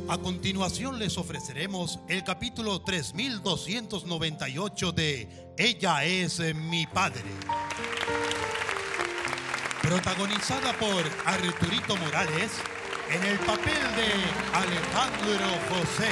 A continuación les ofreceremos el capítulo 3298 de Ella es mi padre. Protagonizada por Arturito Morales en el papel de Alejandro José.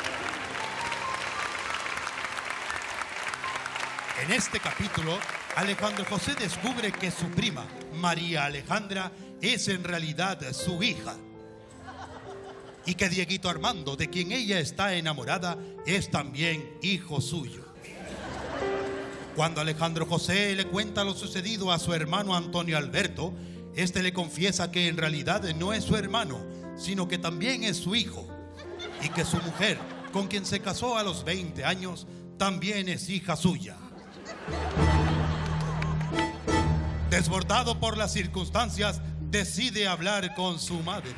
En este capítulo, Alejandro José descubre que su prima, María Alejandra, es en realidad su hija. Y que Dieguito Armando, de quien ella está enamorada, es también hijo suyo. Cuando Alejandro José le cuenta lo sucedido a su hermano Antonio Alberto, este le confiesa que en realidad no es su hermano, sino que también es su hijo. Y que su mujer, con quien se casó a los 20 años, también es hija suya. Desbordado por las circunstancias, decide hablar con su madre.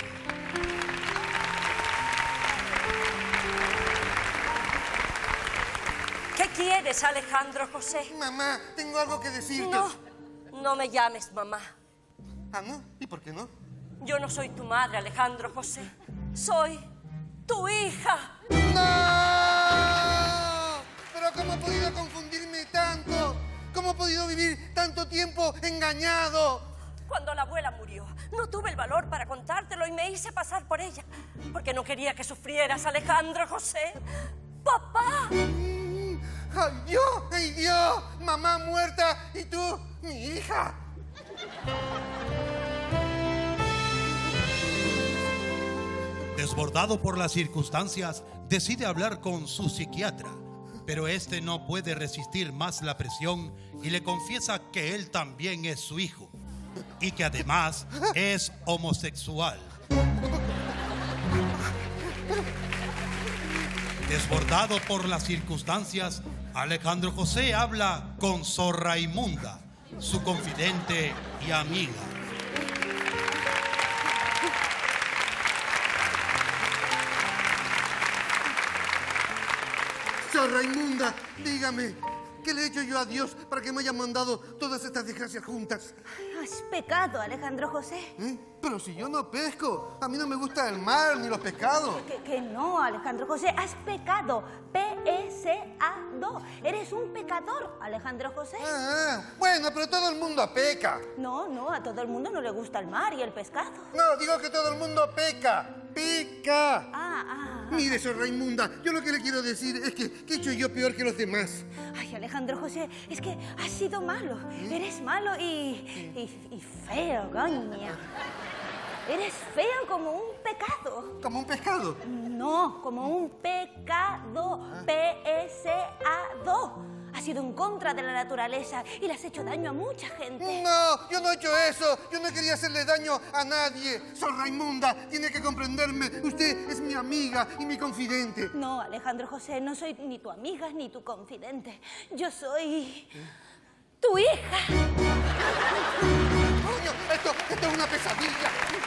¿Qué quieres, Alejandro José? Mamá, tengo algo que decirte. No me llames mamá. ¿Ah, no? ¿Y por qué no? Yo no soy tu madre, Alejandro José. Soy tu hija. ¡No! ¿Pero cómo he podido confundirme tanto? ¿Cómo he podido vivir tanto tiempo engañado? Cuando la abuela murió, no tuve el valor para contártelo y me hice pasar por ella. Porque no quería que sufrieras, Alejandro José. ¡Papá! ¡Ay, Dios! ¡Ay, Dios! Mamá muerta y tú, mi hija. Desbordado por las circunstancias, decide hablar con su psiquiatra, pero este no puede resistir más la presión y le confiesa que él también es su hijo y que además es homosexual. Desbordado por las circunstancias, Alejandro José habla con Sor Raimunda, su confidente y amiga. Sor Raimunda, dígame, ¿qué le he hecho yo a Dios para que me haya mandado todas estas desgracias juntas? Has pecado, Alejandro José. Pero si yo no pesco, a mí no me gusta el mar ni los pescados. Que no, Alejandro José, has pecado. P-E-C-A-D-O. Eres un pecador, Alejandro José. Bueno, pero todo el mundo peca. No, a todo el mundo no le gusta el mar y el pescado. No, digo que todo el mundo peca. ¡Peca! Mire, Sor Raimunda, yo lo que le quiero decir es que ¿qué he hecho yo peor que los demás? Ay, Alejandro José, es que has sido malo. Eres malo y feo, coño. Eres feo como un pecado. ¿Como un pescado? No, como un pecado. P-E-C-A-D-O. Has ido en contra de la naturaleza y le has hecho daño a mucha gente. No, yo no he hecho eso. Yo no quería hacerle daño a nadie. Sor Raimunda, tiene que comprenderme. Usted es mi amiga y mi confidente. No, Alejandro José, no soy ni tu amiga ni tu confidente. Yo soy tu hija. Coño, esto es una pesadilla.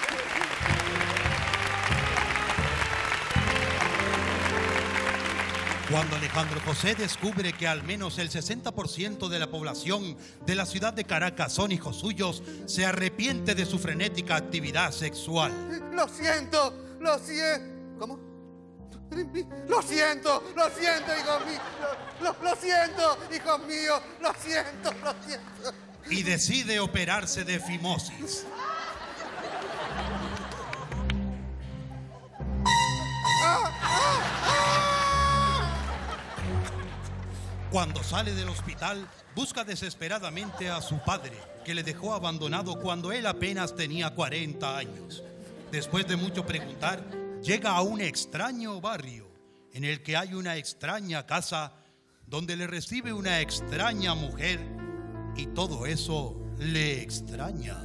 Cuando Alejandro José descubre que al menos el 60% de la población de la ciudad de Caracas son hijos suyos, se arrepiente de su frenética actividad sexual. Lo siento. ¿Cómo? Lo siento, hijos míos. Lo siento, hijos míos. Lo siento. Y decide operarse de fimosis. Cuando sale del hospital, busca desesperadamente a su padre, que le dejó abandonado cuando él apenas tenía 40 años. Después de mucho preguntar, llega a un extraño barrio, en el que hay una extraña casa, donde le recibe una extraña mujer, y todo eso le extraña.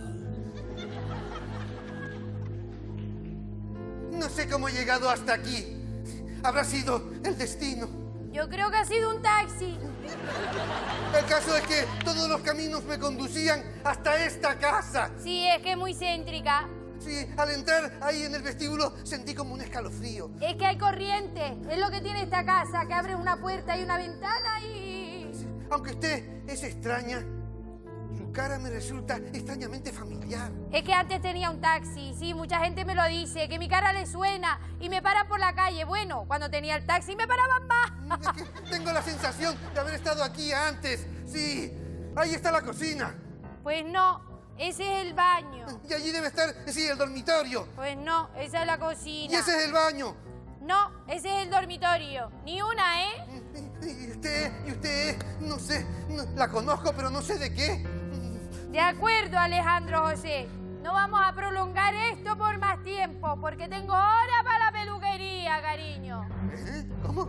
No sé cómo he llegado hasta aquí. Habrá sido el destino. Yo creo que ha sido un taxi. El caso es que todos los caminos me conducían hasta esta casa. Sí, es que es muy céntrica. Sí, al entrar ahí en el vestíbulo sentí como un escalofrío. Es que hay corriente. Es lo que tiene esta casa, que abre una puerta y una ventana y... Aunque usted es extraña, Su cara me resulta extrañamente familiar. Es que antes tenía un taxi, sí, mucha gente me lo dice, que mi cara le suena y me paran por la calle. Bueno, cuando tenía el taxi me paraban más. Es que tengo la sensación de haber estado aquí antes. Sí, ahí está la cocina. Pues no, ese es el baño. Y allí debe estar, sí, el dormitorio. Pues no, esa es la cocina. Y ese es el baño. No, ese es el dormitorio. Ni una, ¿eh? Y usted, no sé, la conozco, pero no sé de qué. De acuerdo, Alejandro José. No vamos a prolongar esto por más tiempo, porque tengo hora para la peluquería, cariño. ¿Cómo?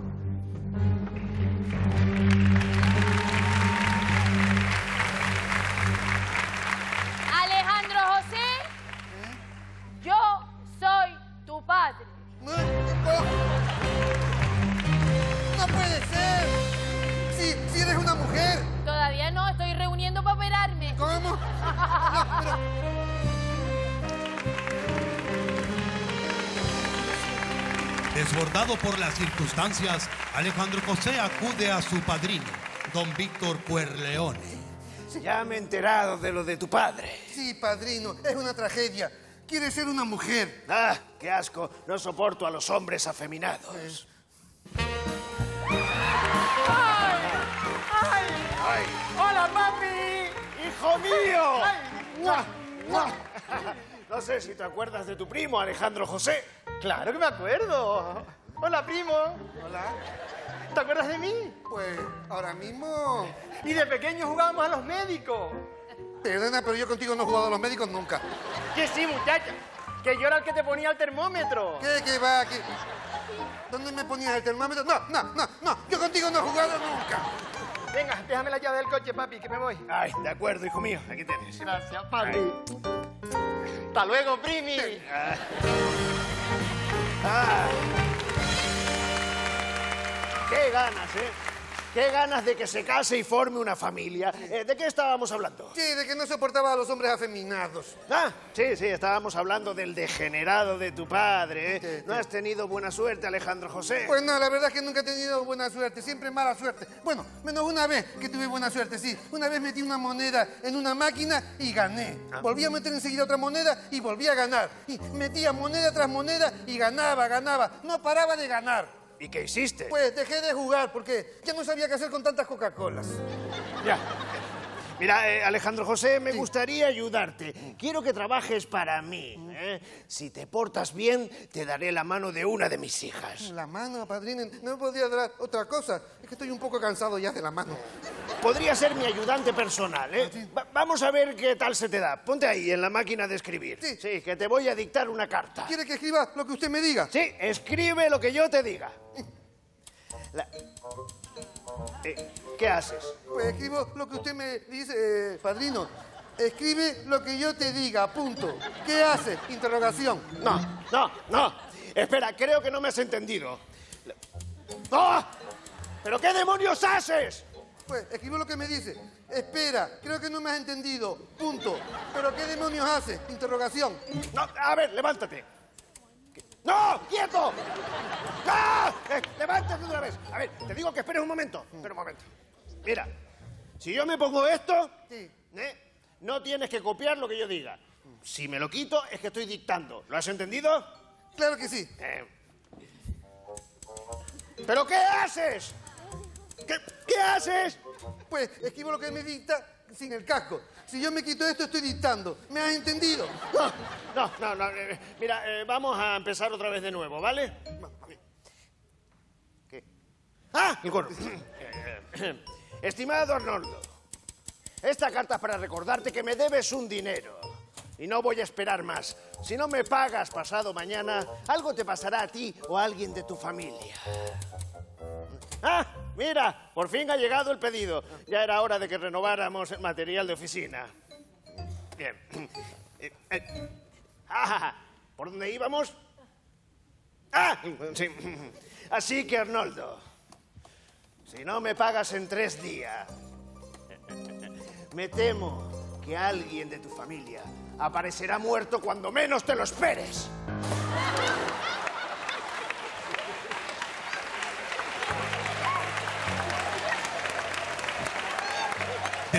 Alejandro José, yo soy tu padre. No puede ser. Si eres una mujer. Todavía no, estoy reuniendo para operarme. ¿Cómo? No, pero... Desbordado por las circunstancias, Alejandro José acude a su padrino, don Víctor Puerleone. Ya me he enterado de lo de tu padre. Sí, padrino, es una tragedia. Quiere ser una mujer. Ah, qué asco. No soporto a los hombres afeminados. ¡Ay! ¡Hola, papi! ¡Hijo mío! ¡Ay! ¡Mua! ¡Mua! No sé si te acuerdas de tu primo, Alejandro José. ¡Claro que me acuerdo! ¡Hola, primo! Hola. ¿Te acuerdas de mí? Pues ahora mismo... Y de pequeño jugábamos a los médicos. Perdona, pero yo contigo no he jugado a los médicos nunca. Que sí, muchacha. Que yo era el que te ponía el termómetro. ¿Qué va? ¿Qué? ¿Dónde me ponías el termómetro? No. Yo contigo no he jugado nunca. Venga, déjame la llave del coche, papi, que me voy. Ay, de acuerdo, hijo mío. Aquí tienes. Gracias, papi. Hasta luego, primi. ¡Qué ganas, eh! ¡Qué ganas de que se case y forme una familia! ¿De qué estábamos hablando? Sí, de que no soportaba a los hombres afeminados. Ah, sí, estábamos hablando del degenerado de tu padre, ¿eh? Sí. ¿No has tenido buena suerte, Alejandro José? Pues no, la verdad es que nunca he tenido buena suerte, siempre mala suerte. Bueno, menos una vez que tuve buena suerte, sí. Una vez metí una moneda en una máquina y gané. Volví a meter enseguida otra moneda y volví a ganar. Y metía moneda tras moneda y ganaba. No paraba de ganar. ¿Y qué hiciste? Pues dejé de jugar porque ya no sabía qué hacer con tantas Coca-Colas. Ya. Mira, Alejandro José, me gustaría ayudarte. Quiero que trabajes para mí, ¿eh? Si te portas bien, te daré la mano de una de mis hijas. La mano, padrino, no me podría dar otra cosa. Es que estoy un poco cansado ya de la mano. Podría ser mi ayudante personal, ¿eh? Sí. Vamos a ver qué tal se te da. Ponte ahí, en la máquina de escribir. Sí. Que te voy a dictar una carta. ¿Quiere que escriba lo que usted me diga? Sí, escribe lo que yo te diga. ¿Qué haces? Pues escribo lo que usted me dice, padrino. Escribe lo que yo te diga, punto. ¿Qué hace? Interrogación. No. Espera, creo que no me has entendido. ¡No! ¿Pero qué demonios haces? Pues escribo lo que me dice. Espera, creo que no me has entendido, punto. ¿Pero qué demonios hace? Interrogación. No, a ver, levántate. ¡No! ¡Quieto! ¡No! ¡Levántate otra vez! A ver, te digo que esperes un momento. Espera un momento. Mira, si yo me pongo esto, Sí. no tienes que copiar lo que yo diga. Si me lo quito, es que estoy dictando. ¿Lo has entendido? Claro que sí. ¿Pero qué haces? ¿Qué haces? Pues escribo lo que me dicta sin el casco. Si yo me quito esto, estoy dictando. ¿Me has entendido? No. Mira, vamos a empezar otra vez de nuevo, ¿vale? ¿Qué? ¡Ah! El gorro. Estimado Arnoldo, esta carta es para recordarte que me debes un dinero. Y no voy a esperar más. Si no me pagas pasado mañana, algo te pasará a ti o a alguien de tu familia. ¡Ah! Mira, por fin ha llegado el pedido. Ya era hora de que renováramos el material de oficina. Bien. ¿Por dónde íbamos? Sí. Así que, Arnoldo, si no me pagas en 3 días, me temo que alguien de tu familia aparecerá muerto cuando menos te lo esperes.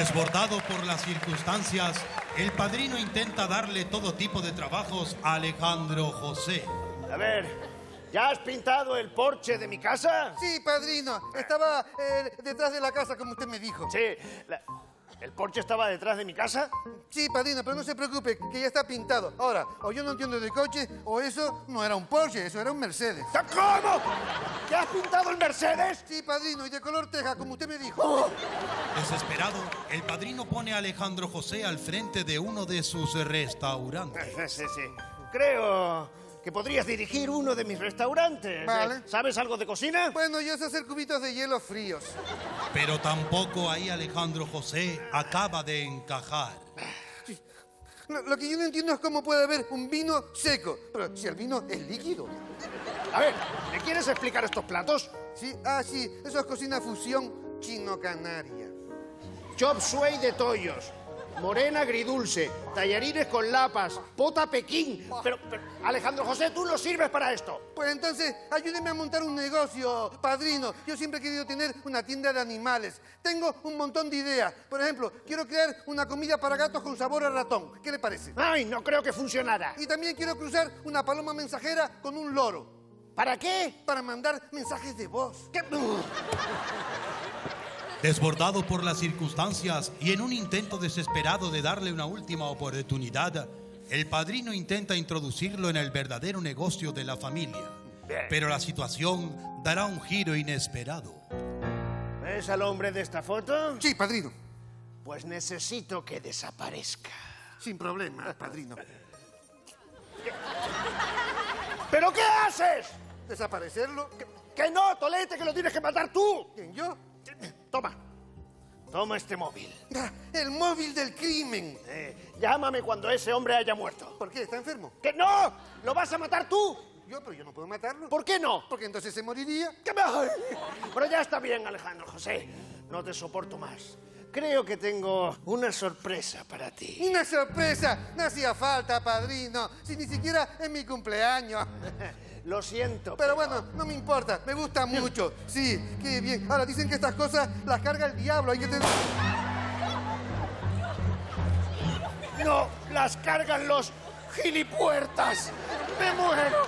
Desbordado por las circunstancias, el padrino intenta darle todo tipo de trabajos a Alejandro José. A ver, ¿ya has pintado el porche de mi casa? Sí, padrino. Estaba detrás de la casa, como usted me dijo. Sí. ¿El porche estaba detrás de mi casa? Sí, padrino, pero no se preocupe, que ya está pintado. Ahora, o yo no entiendo de coche, o eso no era un Porsche, eso era un Mercedes. ¿Cómo? ¿Ya has pintado el Mercedes? Sí, padrino, y de color teja, como usted me dijo. Desesperado, el padrino pone a Alejandro José al frente de uno de sus restaurantes. Sí. Creo que podrías dirigir uno de mis restaurantes. Vale. ¿Sabes algo de cocina? Bueno, yo sé hacer cubitos de hielo fríos. Pero tampoco ahí Alejandro José acaba de encajar. Lo que yo no entiendo es cómo puede haber un vino seco. Pero si el vino es líquido. A ver, ¿me quieres explicar estos platos? Sí, sí, eso es cocina fusión chino-canaria. Chop suey de tollos, morena agridulce, tallarines con lapas, pota Pekín. Pero, Alejandro José, tú no sirves para esto. Pues entonces, ayúdeme a montar un negocio, padrino. Yo siempre he querido tener una tienda de animales. Tengo un montón de ideas. Por ejemplo, quiero crear una comida para gatos con sabor a ratón. ¿Qué le parece? Ay, no creo que funcionara. Y también quiero cruzar una paloma mensajera con un loro. ¿Para qué? Para mandar mensajes de voz. ¿Qué? Desbordado por las circunstancias y en un intento desesperado de darle una última oportunidad, el padrino intenta introducirlo en el verdadero negocio de la familia. Pero la situación dará un giro inesperado. ¿Ves al hombre de esta foto? Sí, padrino. Pues necesito que desaparezca. Sin problema, padrino. ¿Pero qué haces? ¿Desaparecerlo? ¡Que no, Tolete, que lo tienes que matar tú! ¿Quién, yo? Toma este móvil. El móvil del crimen. Llámame cuando ese hombre haya muerto. ¿Por qué? ¿Está enfermo? ¡Que no! ¡Lo vas a matar tú! Pero yo no puedo matarlo. ¿Por qué no? Porque entonces se moriría. Pero ya está bien, Alejandro José. No te soporto más. Creo que tengo una sorpresa para ti. ¡Una sorpresa! No hacía falta, padrino. Si ni siquiera es mi cumpleaños. Lo siento. Pero bueno, no me importa. Me gusta mucho. Sí, qué bien. Ahora, dicen que estas cosas las carga el diablo. Hay que tener... No, las cargan los gilipuertas. ¡Me muero!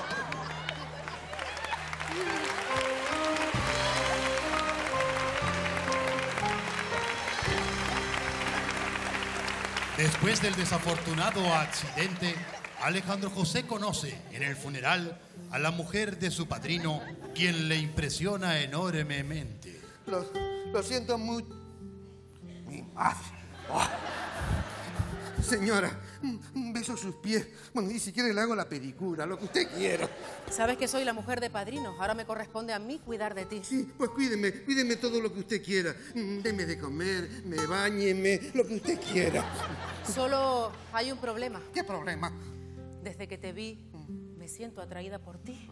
Después del desafortunado accidente, Alejandro José conoce en el funeral a la mujer de su padrino, quien le impresiona enormemente. Lo siento mucho. Mi madre. Señora, un beso a sus pies. Bueno, y si quiere le hago la pedicura, lo que usted quiera. Sabes que soy la mujer de padrino. Ahora me corresponde a mí cuidar de ti. Sí, pues cuídeme todo lo que usted quiera. Deme de comer, báñeme, lo que usted quiera. Solo hay un problema. ¿Qué problema? Desde que te vi, me siento atraída por ti.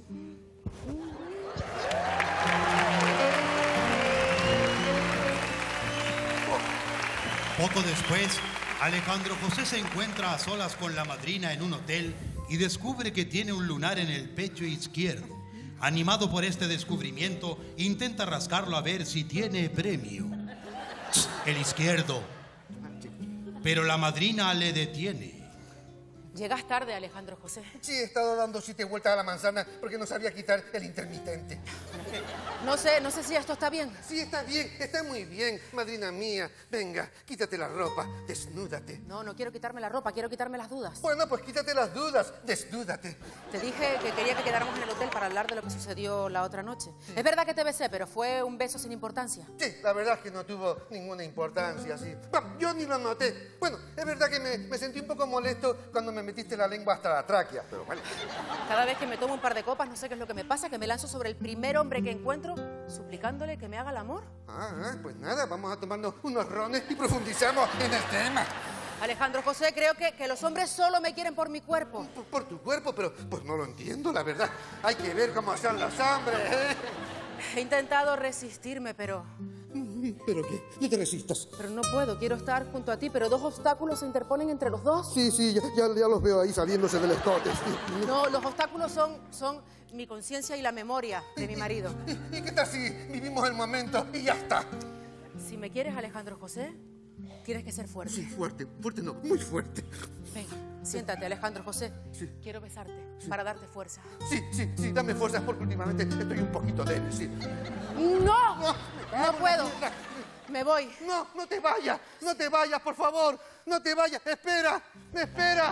Poco después, Alejandro José se encuentra a solas con la madrina en un hotel y descubre que tiene un lunar en el pecho izquierdo. Animado por este descubrimiento, intenta rascarlo a ver si tiene premio. El izquierdo. Pero la madrina le detiene. Llegas tarde, Alejandro José. Sí, he estado dando 7 vueltas a la manzana porque no sabía quitar el intermitente. No sé si esto está bien. Sí, está bien, está muy bien, madrina mía. Venga, quítate la ropa, desnúdate. No quiero quitarme la ropa, quiero quitarme las dudas. Bueno, pues quítate las dudas, desnúdate. Te dije que quería que quedáramos en el hotel para hablar de lo que sucedió la otra noche. Sí. Es verdad que te besé, pero fue un beso sin importancia. Sí, la verdad es que no tuvo ninguna importancia, sí. No, yo ni lo noté. Bueno, es verdad que me sentí un poco molesto cuando me metiste la lengua hasta la tráquea, pero bueno. Cada vez que me tomo un par de copas, no sé qué es lo que me pasa, que me lanzo sobre el primer hombre que encuentro, suplicándole que me haga el amor. Pues nada, vamos a tomarnos unos rones y profundizamos en el tema. Alejandro José, creo que los hombres solo me quieren por mi cuerpo. Por tu cuerpo, pero pues no lo entiendo, la verdad. Hay que ver cómo son los hombres, ¿eh? He intentado resistirme, pero... ¿Pero qué? No te resistas. Pero no puedo, quiero estar junto a ti, pero 2 obstáculos se interponen entre los dos. Sí, ya los veo ahí saliéndose del escote. Sí. No, los obstáculos son mi conciencia y la memoria de mi marido. ¿Y qué tal si vivimos el momento y ya está? Si me quieres, Alejandro José, Tienes que ser fuerte. Sí, fuerte. Fuerte no, muy fuerte. Venga, siéntate, Alejandro José. Sí. Quiero besarte para darte fuerza. Sí, dame fuerzas porque últimamente estoy un poquito débil, sí. ¡No! No puedo. Me voy. No te vayas, por favor. No te vayas, espera. Espera.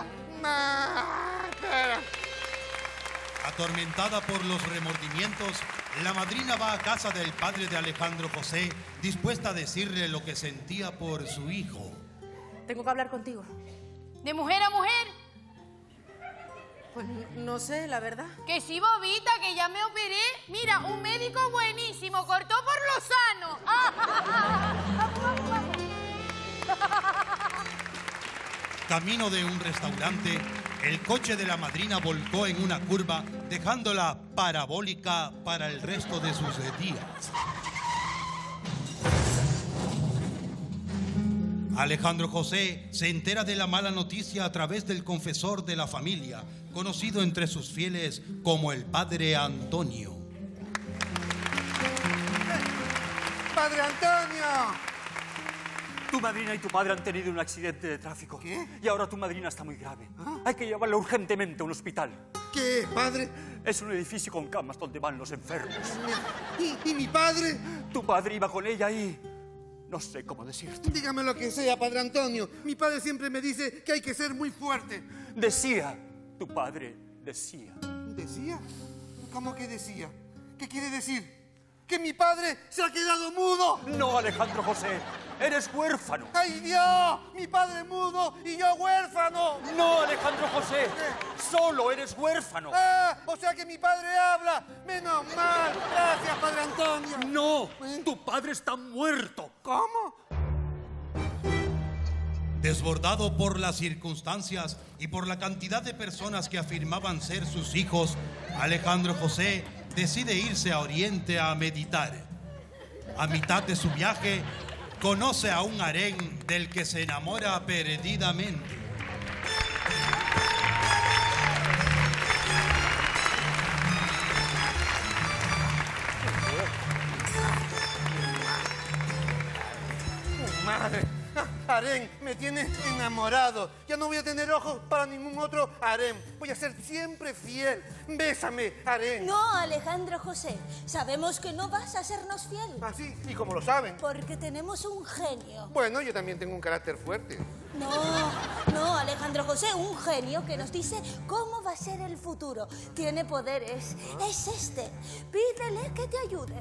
Atormentada por los remordimientos, la madrina va a casa del padre de Alejandro José, dispuesta a decirle lo que sentía por su hijo. Tengo que hablar contigo. ¿De mujer a mujer? Pues no sé, la verdad. Que sí, bobita, que ya me operé. Mira, un médico buenísimo, cortó por lo sano. Camino de un restaurante, el coche de la madrina volcó en una curva, dejándola parabólica para el resto de sus días. Alejandro José se entera de la mala noticia a través del confesor de la familia, conocido entre sus fieles como el Padre Antonio. ¡Padre Antonio! Tu madrina y tu padre han tenido un accidente de tráfico. ¿Qué? Y ahora tu madrina está muy grave. Hay que llevarla urgentemente a un hospital. ¿Qué es, padre? Es un edificio con camas donde van los enfermos. ¿Y mi padre? Tu padre iba con ella y... no sé cómo decirte. Dígame lo que sea, Padre Antonio. Mi padre siempre me dice que hay que ser muy fuerte. Decía, tu padre decía. ¿Decía? ¿Cómo que decía? ¿Qué quiere decir? ¿Que mi padre se ha quedado mudo? No, Alejandro José, eres huérfano. ¡Ay, Dios! Mi padre mudo y yo huérfano. No, Alejandro José, solo eres huérfano. ¡Ah! O sea que mi padre habla. Menos mal. Gracias, Padre Antonio. No, tu padre está muerto. ¿Cómo? Desbordado por las circunstancias y por la cantidad de personas que afirmaban ser sus hijos, Alejandro José decide irse a Oriente a meditar. A mitad de su viaje, conoce a un harén del que se enamora perdidamente. Madre, harén, me tiene enamorado. Ya no voy a tener ojos para ningún otro harén. Voy a ser siempre fiel. Bésame, harén. No, Alejandro José. Sabemos que no vas a sernos fiel. ¿Ah, sí? ¿Y cómo lo saben? Porque tenemos un genio. Bueno, yo también tengo un carácter fuerte. No, Alejandro José, un genio que nos dice cómo va a ser el futuro. Tiene poderes. Es este. Pídele que te ayude.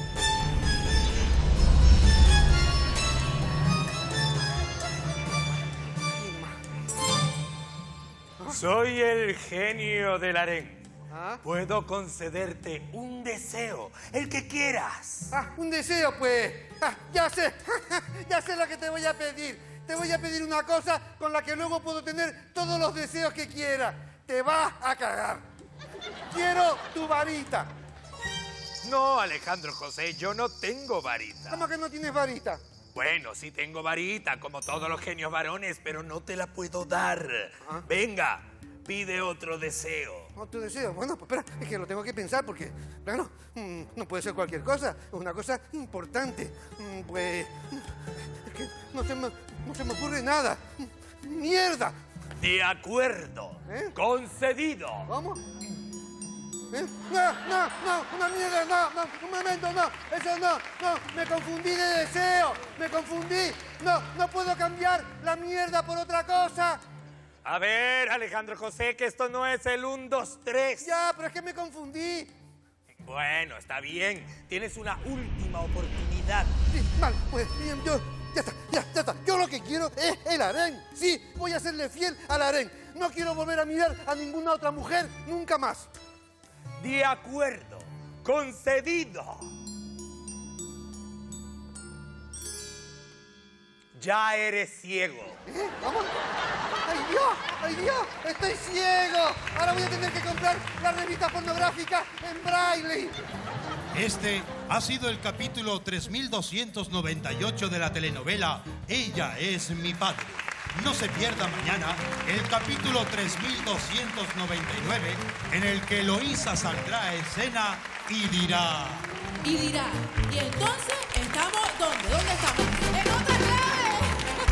Soy el genio del harén. ¿Ah? Puedo concederte un deseo, el que quieras. Ah, un deseo, pues. Ya sé. Ya sé lo que te voy a pedir. Te voy a pedir una cosa con la que luego puedo tener todos los deseos que quiera. Te vas a cagar. Quiero tu varita. No, Alejandro José, yo no tengo varita. ¿Cómo que no tienes varita? Bueno, sí tengo varita, como todos los genios varones, pero no te la puedo dar. ¿Ah? Venga, pide otro deseo. ¿Otro deseo? Bueno, pues espera, es que lo tengo que pensar porque, claro, no puede ser cualquier cosa. Es una cosa importante. Pues, es que no se me ocurre nada. ¡Mierda! De acuerdo. Concedido. ¿Cómo? No, una mierda, no, un momento, no, eso no, me confundí de deseo, me confundí, no puedo cambiar la mierda por otra cosa. A ver, Alejandro José, que esto no es el 1, 2, 3. Ya, pero es que me confundí. Bueno, está bien, tienes una última oportunidad. Sí, vale, pues bien, ya está, yo lo que quiero es el harén, sí, voy a serle fiel al harén, no quiero volver a mirar a ninguna otra mujer nunca más. De acuerdo, concedido. Ya eres ciego. ¿Cómo? ¡Ay, Dios! ¡Estoy ciego! Ahora voy a tener que comprar la revista pornográfica en braille. Este ha sido el capítulo 3298 de la telenovela Ella es mi padre. No se pierda mañana el capítulo 3299, en el que Eloísa saldrá a escena y dirá... ¿y entonces estamos dónde? ¿Dónde estamos? ¡En otra clave!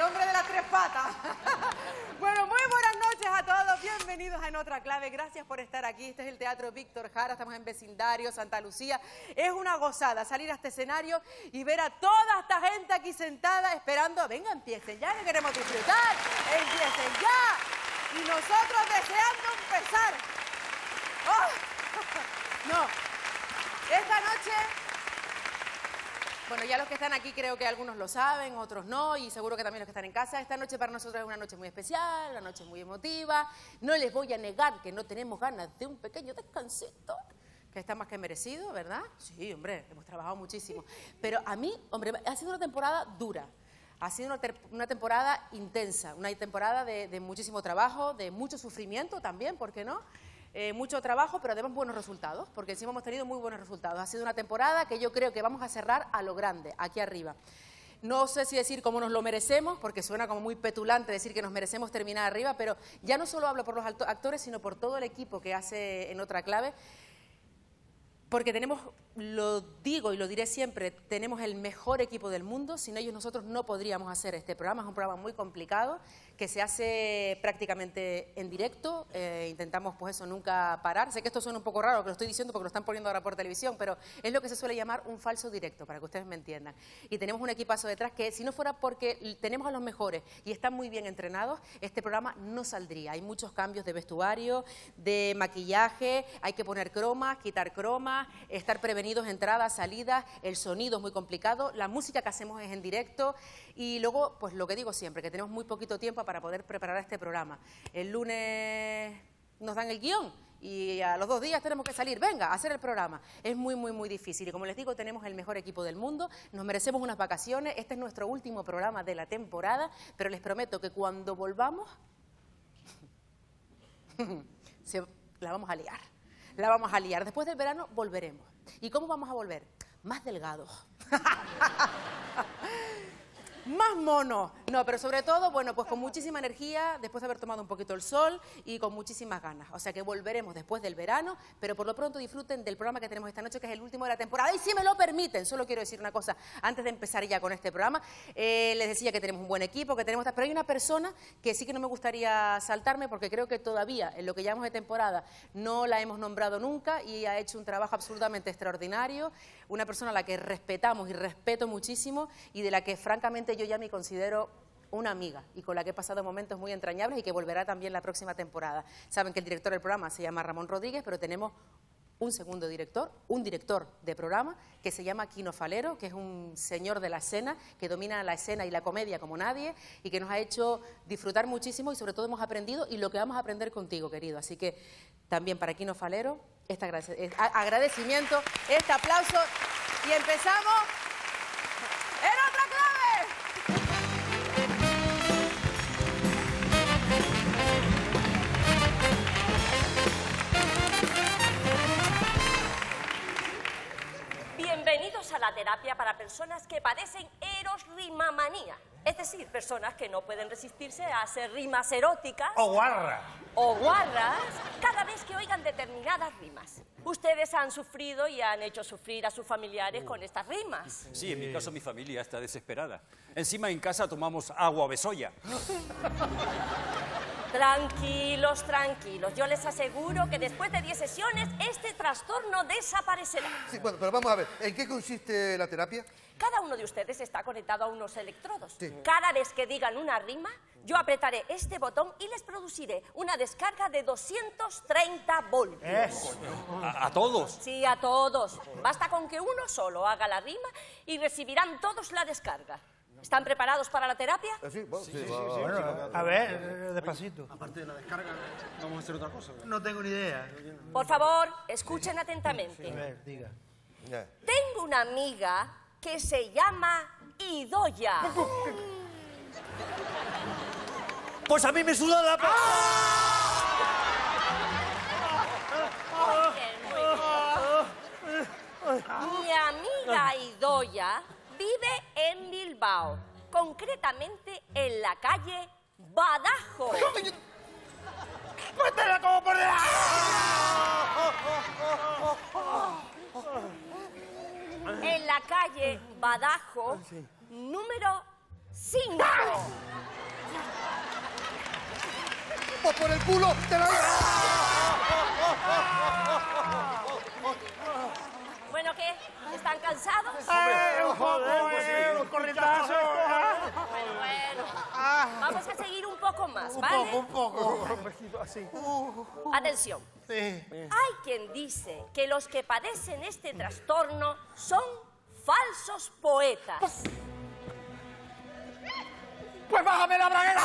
el hombre de las tres patas. Bueno, muy buenas noches a todos. Bienvenidos a En Otra Clave. Gracias por estar aquí. Este es el Teatro Víctor Jara. Estamos en Vecindario, Santa Lucía. Es una gozada salir a este escenario y ver a toda esta gente aquí sentada esperando. Venga, empiecen ya, que queremos disfrutar. Empiecen ya. Y nosotros deseando empezar. ¡Oh! No. Esta noche... Bueno, ya los que están aquí creo que algunos lo saben, otros no, y seguro que también los que están en casa. Esta noche para nosotros es una noche muy especial, una noche muy emotiva. No les voy a negar que no tenemos ganas de un pequeño descansito, que está más que merecido, ¿verdad? Sí, hombre, hemos trabajado muchísimo. Pero a mí, hombre, ha sido una temporada dura. Ha sido una temporada intensa, una temporada de muchísimo trabajo, de mucho sufrimiento también, ¿por qué no? Mucho trabajo, pero además buenos resultados, porque encima hemos tenido muy buenos resultados. Ha sido una temporada que yo creo que vamos a cerrar a lo grande, aquí arriba. No sé si decir cómo nos lo merecemos, porque suena como muy petulante decir que nos merecemos terminar arriba, pero ya no solo hablo por los actores, sino por todo el equipo que hace En Otra Clave, porque tenemos, lo digo y lo diré siempre, tenemos el mejor equipo del mundo. Sin ellos nosotros no podríamos hacer este programa. Es un programa muy complicado, que se hace prácticamente en directo. Intentamos, pues eso, nunca parar. Sé que esto suena un poco raro, que lo estoy diciendo porque lo están poniendo ahora por televisión, pero es lo que se suele llamar un falso directo, para que ustedes me entiendan. Y tenemos un equipazo detrás que, si no fuera porque tenemos a los mejores y están muy bien entrenados, este programa no saldría. Hay muchos cambios de vestuario, de maquillaje, hay que poner cromas, quitar cromas, estar prevenidos entradas, salidas, el sonido es muy complicado, la música que hacemos es en directo y luego, pues lo que digo siempre, que tenemos muy poquito tiempo para poder preparar este programa. El lunes nos dan el guión y a los 2 días tenemos que salir, venga, a hacer el programa. Es muy, muy, muy difícil y como les digo, tenemos el mejor equipo del mundo, nos merecemos unas vacaciones, este es nuestro último programa de la temporada, pero les prometo que cuando volvamos, la vamos a liar. La vamos a liar. Después del verano volveremos. ¿Y cómo vamos a volver? Más delgados. Más monos. No, pero sobre todo, bueno, pues con muchísima energía, después de haber tomado un poquito el sol y con muchísimas ganas. O sea que volveremos después del verano, pero por lo pronto disfruten del programa que tenemos esta noche, que es el último de la temporada. Y si me lo permiten, solo quiero decir una cosa antes de empezar ya con este programa. Les decía que tenemos un buen equipo, que tenemos... Pero hay una persona que sí que no me gustaría saltarme, porque creo que todavía, en lo que llamamos de temporada, no la hemos nombrado nunca y ha hecho un trabajo absolutamente extraordinario. Una persona a la que respetamos y respeto muchísimo y de la que, francamente, yo ya me considero una amiga y con la que he pasado momentos muy entrañables y que volverá también la próxima temporada. Saben que el director del programa se llama Ramón Rodríguez, pero tenemos un segundo director, un director de programa que se llama Quino Falero, que es un señor de la escena, que domina la escena y la comedia como nadie y que nos ha hecho disfrutar muchísimo y sobre todo hemos aprendido y lo que vamos a aprender contigo, querido. Así que también para Quino Falero, este agradecimiento, este aplauso y empezamos en Otra Clave. Bienvenidos a la terapia para personas que padecen eros-rimamanía. Es decir, personas que no pueden resistirse a hacer rimas eróticas. O guarras. O guarras cada vez que oigan determinadas rimas. Ustedes han sufrido y han hecho sufrir a sus familiares con estas rimas. Sí, en mi caso mi familia está desesperada. Encima en casa tomamos agua besoya. Tranquilos, tranquilos. Yo les aseguro que después de 10 sesiones este trastorno desaparecerá. Sí, bueno, pero vamos a ver, ¿en qué consiste la terapia? Cada uno de ustedes está conectado a unos electrodos. Sí. Cada vez que digan una rima, yo apretaré este botón y les produciré una descarga de 230 voltios. ¿A todos? Sí, a todos. Basta con que uno solo haga la rima y recibirán todos la descarga. ¿Están preparados para la terapia? Sí, bueno, sí. Bueno, a ver, despacito. Aparte de la descarga, vamos a hacer otra cosa. No tengo ni idea. Por favor, escuchen atentamente. A ver, diga. Tengo una amiga que se llama Idoya. Pues a mí me suda la... Mi amiga Idoya vive en Bilbao, concretamente en la calle Badajoz. ¡Cuéntala como por debajo! En la calle Badajoz, número 5. ¡Pues por el culo te la... Bueno, ¿qué? ¿Están cansados? Un corrientazo. Bueno. Vamos a seguir un poco más, ¿vale? Un poco. Así. Atención. Sí. Hay quien dice que los que padecen este trastorno son falsos poetas. Pues bájame la braguera.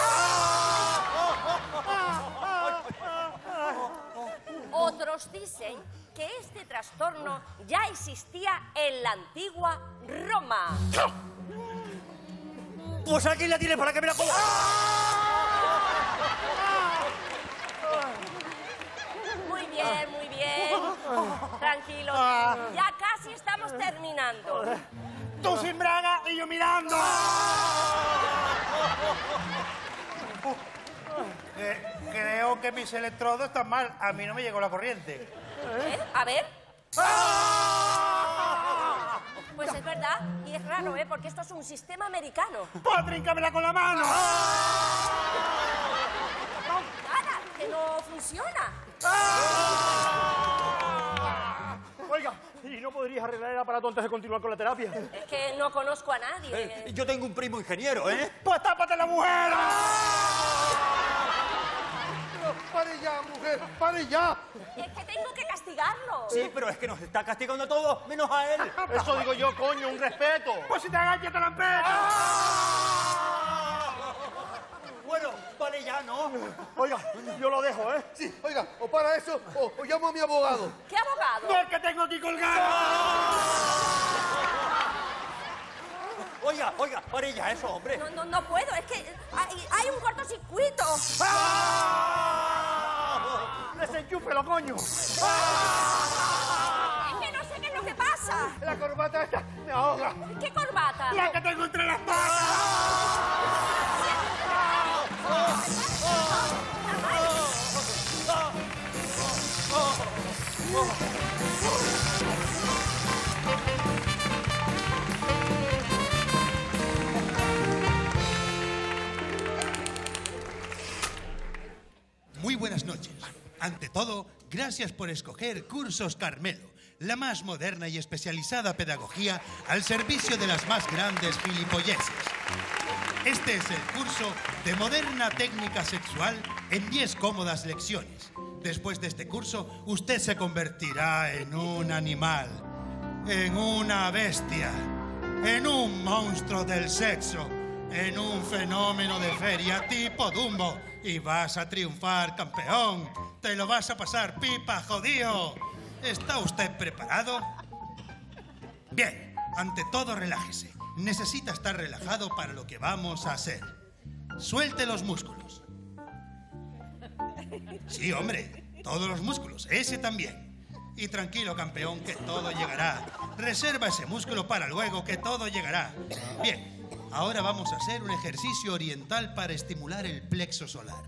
Otros dicen que este trastorno ya existía en la antigua Roma. Pues aquí la tienes para que me la coma. Muy bien, muy bien. Tranquilos. Ya casi estamos terminando. Tú sin braga y yo mirando. Creo que mis electrodos están mal. A mí no me llegó la corriente. A ver. Pues es verdad, y es raro, porque esto es un sistema americano. Pues tríncamela con la mano. Nada, que no funciona. Oiga, ¿y no podrías arreglar el aparato antes de continuar con la terapia? Es que no conozco a nadie. Yo tengo un primo ingeniero, ¿eh? Pues tápate la mujer. ¡Pare ya, mujer! ¡Pare ya! Es que tengo que castigarlo. Sí, pero es que nos está castigando a todos, menos a él. Eso digo yo, coño, un respeto. Pues si te agachas te la empeñas. Bueno, vale ya, ¿no? Oiga, yo lo dejo, ¿eh? Sí, oiga, o para eso o llamo a mi abogado. ¿Qué abogado? No, es que tengo aquí colgado. Oiga, pare ya eso, hombre. No puedo, es que hay un cortocircuito. Desenchúfelo, coño. Es que no sé qué es lo que pasa. La corbata esta me ahoga. ¿Qué corbata? La que tengo entre las patas. Muy buenas noches. Ante todo, gracias por escoger Cursos Carmelo, la más moderna y especializada pedagogía al servicio de las más grandes gilipolleces. Este es el curso de moderna técnica sexual en 10 cómodas lecciones. Después de este curso, usted se convertirá en un animal, en una bestia, en un monstruo del sexo, en un fenómeno de feria tipo Dumbo. Y vas a triunfar, campeón. Te lo vas a pasar pipa, jodido. ¿Está usted preparado? Bien, ante todo relájese. Necesita estar relajado para lo que vamos a hacer. Suelte los músculos. Sí, hombre, todos los músculos, ese también. Y tranquilo, campeón, que todo llegará. Reserva ese músculo para luego, que todo llegará. Bien. Ahora vamos a hacer un ejercicio oriental para estimular el plexo solar.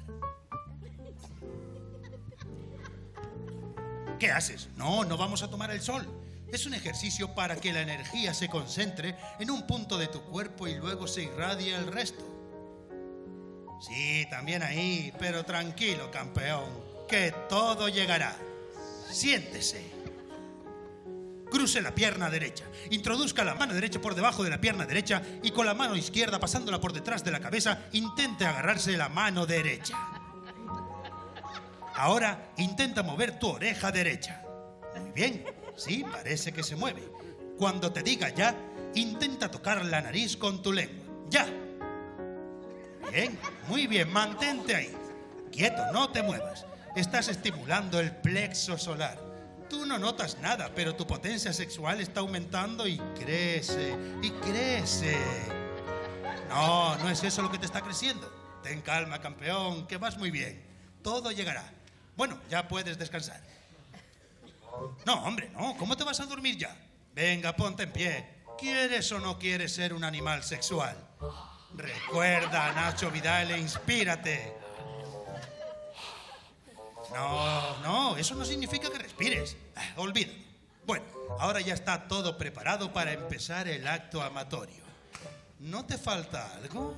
¿Qué haces? No vamos a tomar el sol. Es un ejercicio para que la energía se concentre en un punto de tu cuerpo y luego se irradie al resto. Sí, también ahí, pero tranquilo, campeón, que todo llegará. Siéntese. Cruce la pierna derecha. Introduzca la mano derecha por debajo de la pierna derecha y con la mano izquierda pasándola por detrás de la cabeza, intente agarrarse la mano derecha. Ahora intenta mover tu oreja derecha. Muy bien, sí, parece que se mueve. Cuando te diga ya, intenta tocar la nariz con tu lengua. Ya. Bien, muy bien, mantente ahí. Quieto, no te muevas. Estás estimulando el plexo solar. Tú no notas nada, pero tu potencia sexual está aumentando y crece, y crece. No es eso lo que te está creciendo. Ten calma, campeón, que vas muy bien. Todo llegará. Bueno, ya puedes descansar. No, hombre, no. ¿Cómo te vas a dormir ya? Venga, ponte en pie. ¿Quieres o no quieres ser un animal sexual? Recuerda, Nacho Vidal, e inspírate. No, eso no significa que respires. Olvídalo. Bueno, ahora ya está todo preparado para empezar el acto amatorio. ¿no te falta algo?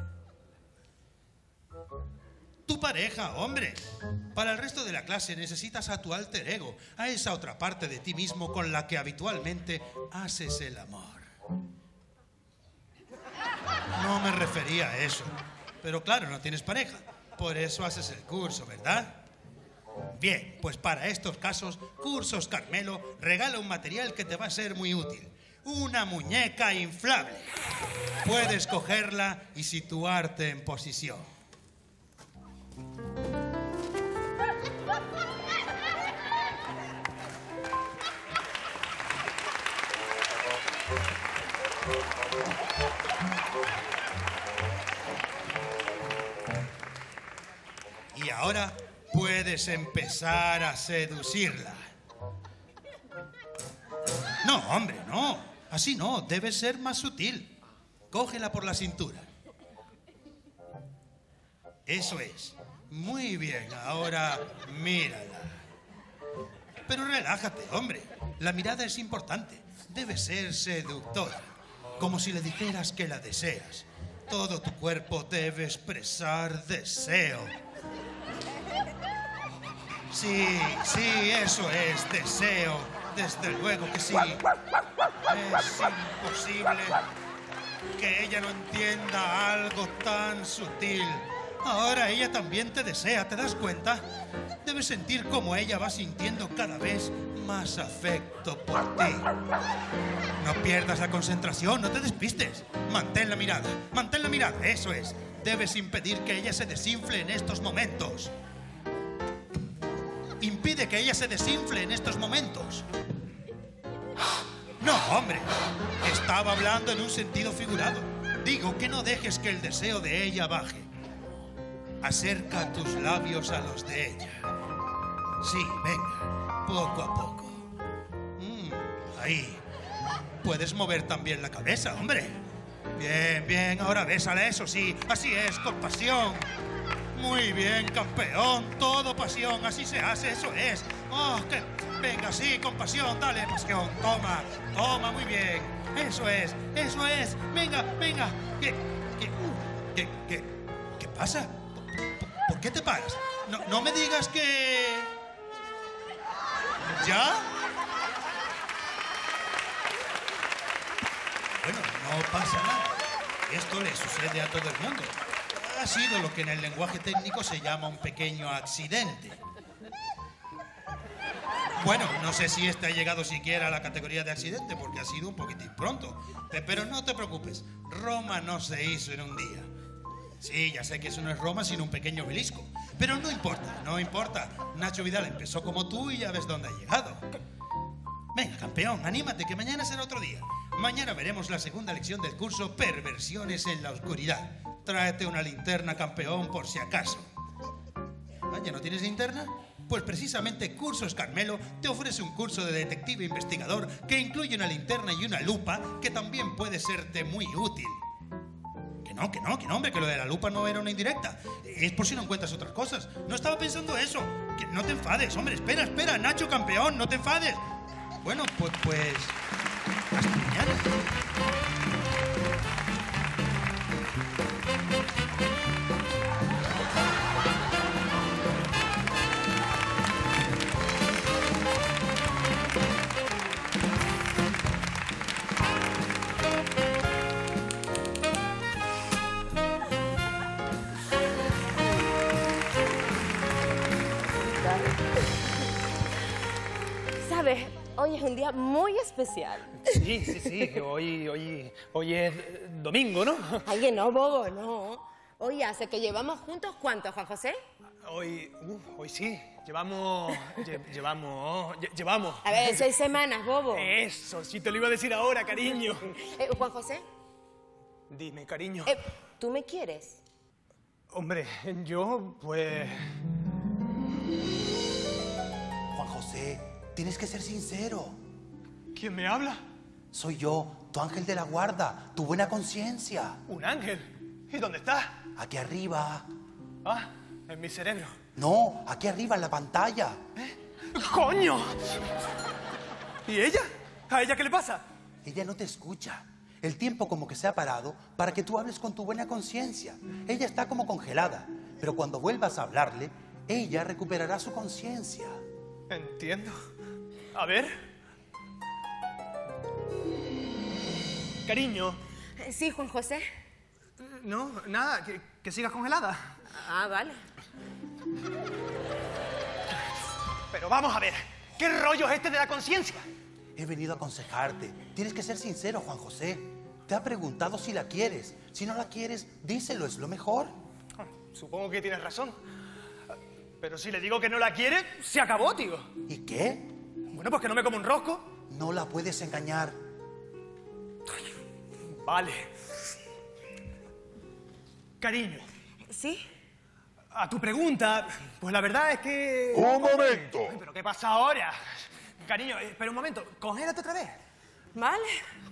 Tu pareja, hombre. Para el resto de la clase necesitas a tu alter ego, a esa otra parte de ti mismo con la que habitualmente haces el amor. No me refería a eso. Pero claro, no tienes pareja. Por eso haces el curso, ¿verdad? Bien, pues para estos casos, Cursos Carmelo regala un material que te va a ser muy útil. Una muñeca inflable. Puedes cogerla y situarte en posición. Y ahora puedes empezar a seducirla. No, hombre, no. Así no, debe ser más sutil. Cógela por la cintura. Eso es. Muy bien, ahora mírala. Pero relájate, hombre. La mirada es importante. Debe ser seductora. Como si le dijeras que la deseas. Todo tu cuerpo debe expresar deseo. Sí, sí, eso es deseo. Desde luego que sí. Es imposible que ella no entienda algo tan sutil. Ahora ella también te desea, ¿te das cuenta? Debes sentir cómo ella va sintiendo cada vez más afecto por ti. No pierdas la concentración, no te despistes. Mantén la mirada, eso es. Debes impedir que ella se desinfle en estos momentos. Impide que ella se desinfle en estos momentos. No, hombre, estaba hablando en un sentido figurado. Digo que no dejes que el deseo de ella baje. Acerca tus labios a los de ella. Sí, venga, poco a poco. Ahí. Puedes mover también la cabeza, hombre. Bien, bien, ahora bésala, eso sí. Así es, con pasión. Muy bien, campeón, todo pasión, así se hace, eso es. Oh, que... Venga, sí, con pasión, dale pasión, toma, muy bien. Eso es, venga. ¿Qué pasa? ¿Por qué te paras? No me digas que... ¿Ya? Bueno, no pasa nada. Esto le sucede a todo el mundo. Ha sido lo que en el lenguaje técnico se llama un pequeño accidente. Bueno, no sé si este ha llegado siquiera a la categoría de accidente porque ha sido un poquitín pronto. Pero no te preocupes, Roma no se hizo en un día. Sí, ya sé que eso no es Roma sino un pequeño obelisco. Pero no importa. Nacho Vidal empezó como tú y ya ves dónde ha llegado. Venga, campeón, anímate que mañana será otro día. Mañana veremos la segunda lección del curso Perversiones en la Oscuridad. Tráete una linterna, campeón, por si acaso. ¿Ya no tienes linterna? Pues precisamente Cursos Carmelo te ofrece un curso de detective investigador que incluye una linterna y una lupa que también puede serte muy útil. Que no, hombre, que lo de la lupa no era una indirecta. Es por si no encuentras otras cosas. No estaba pensando eso. Que no te enfades, hombre, espera, Nacho campeón, no te enfades. Bueno, pues hasta mañana. ¿Sabes? Hoy es un día muy especial. Sí, que hoy es domingo, ¿no? Ay, no, bobo, no. Hoy hace que llevamos juntos, ¿cuántos, Juan José? Hoy sí, llevamos... A ver, 6 semanas, bobo. Eso, sí te lo iba a decir ahora, cariño. Juan José. Dime, cariño. ¿Tú me quieres? Hombre, yo, pues... Juan José, tienes que ser sincero. ¿Quién me habla? Soy yo, tu ángel de la guarda, tu buena conciencia. ¿Un ángel? ¿Y dónde está? Aquí arriba. Ah, en mi cerebro. No, aquí arriba en la pantalla. ¡Coño! ¿Y ella? ¿A ella qué le pasa? Ella no te escucha. El tiempo como que se ha parado para que tú hables con tu buena conciencia. Ella está como congelada, pero cuando vuelvas a hablarle, ella recuperará su conciencia. Entiendo. A ver. Cariño. Sí, Juan José. No, nada, que sigas congelada. Ah, vale. Pero vamos a ver, ¿qué rollo es este de la conciencia? He venido a aconsejarte. Tienes que ser sincero, Juan José. Te ha preguntado si la quieres. Si no la quieres, díselo, es lo mejor. Supongo que tienes razón. Pero si le digo que no la quiere, se acabó, tío. ¿Y qué? Bueno, pues que no me como un rosco. No la puedes engañar. Vale. Cariño. ¿Sí? A tu pregunta, pues la verdad es que... ¡Un momento! Ay, ¿pero qué pasa ahora? Cariño, espera un momento. Congélate otra vez. Vale.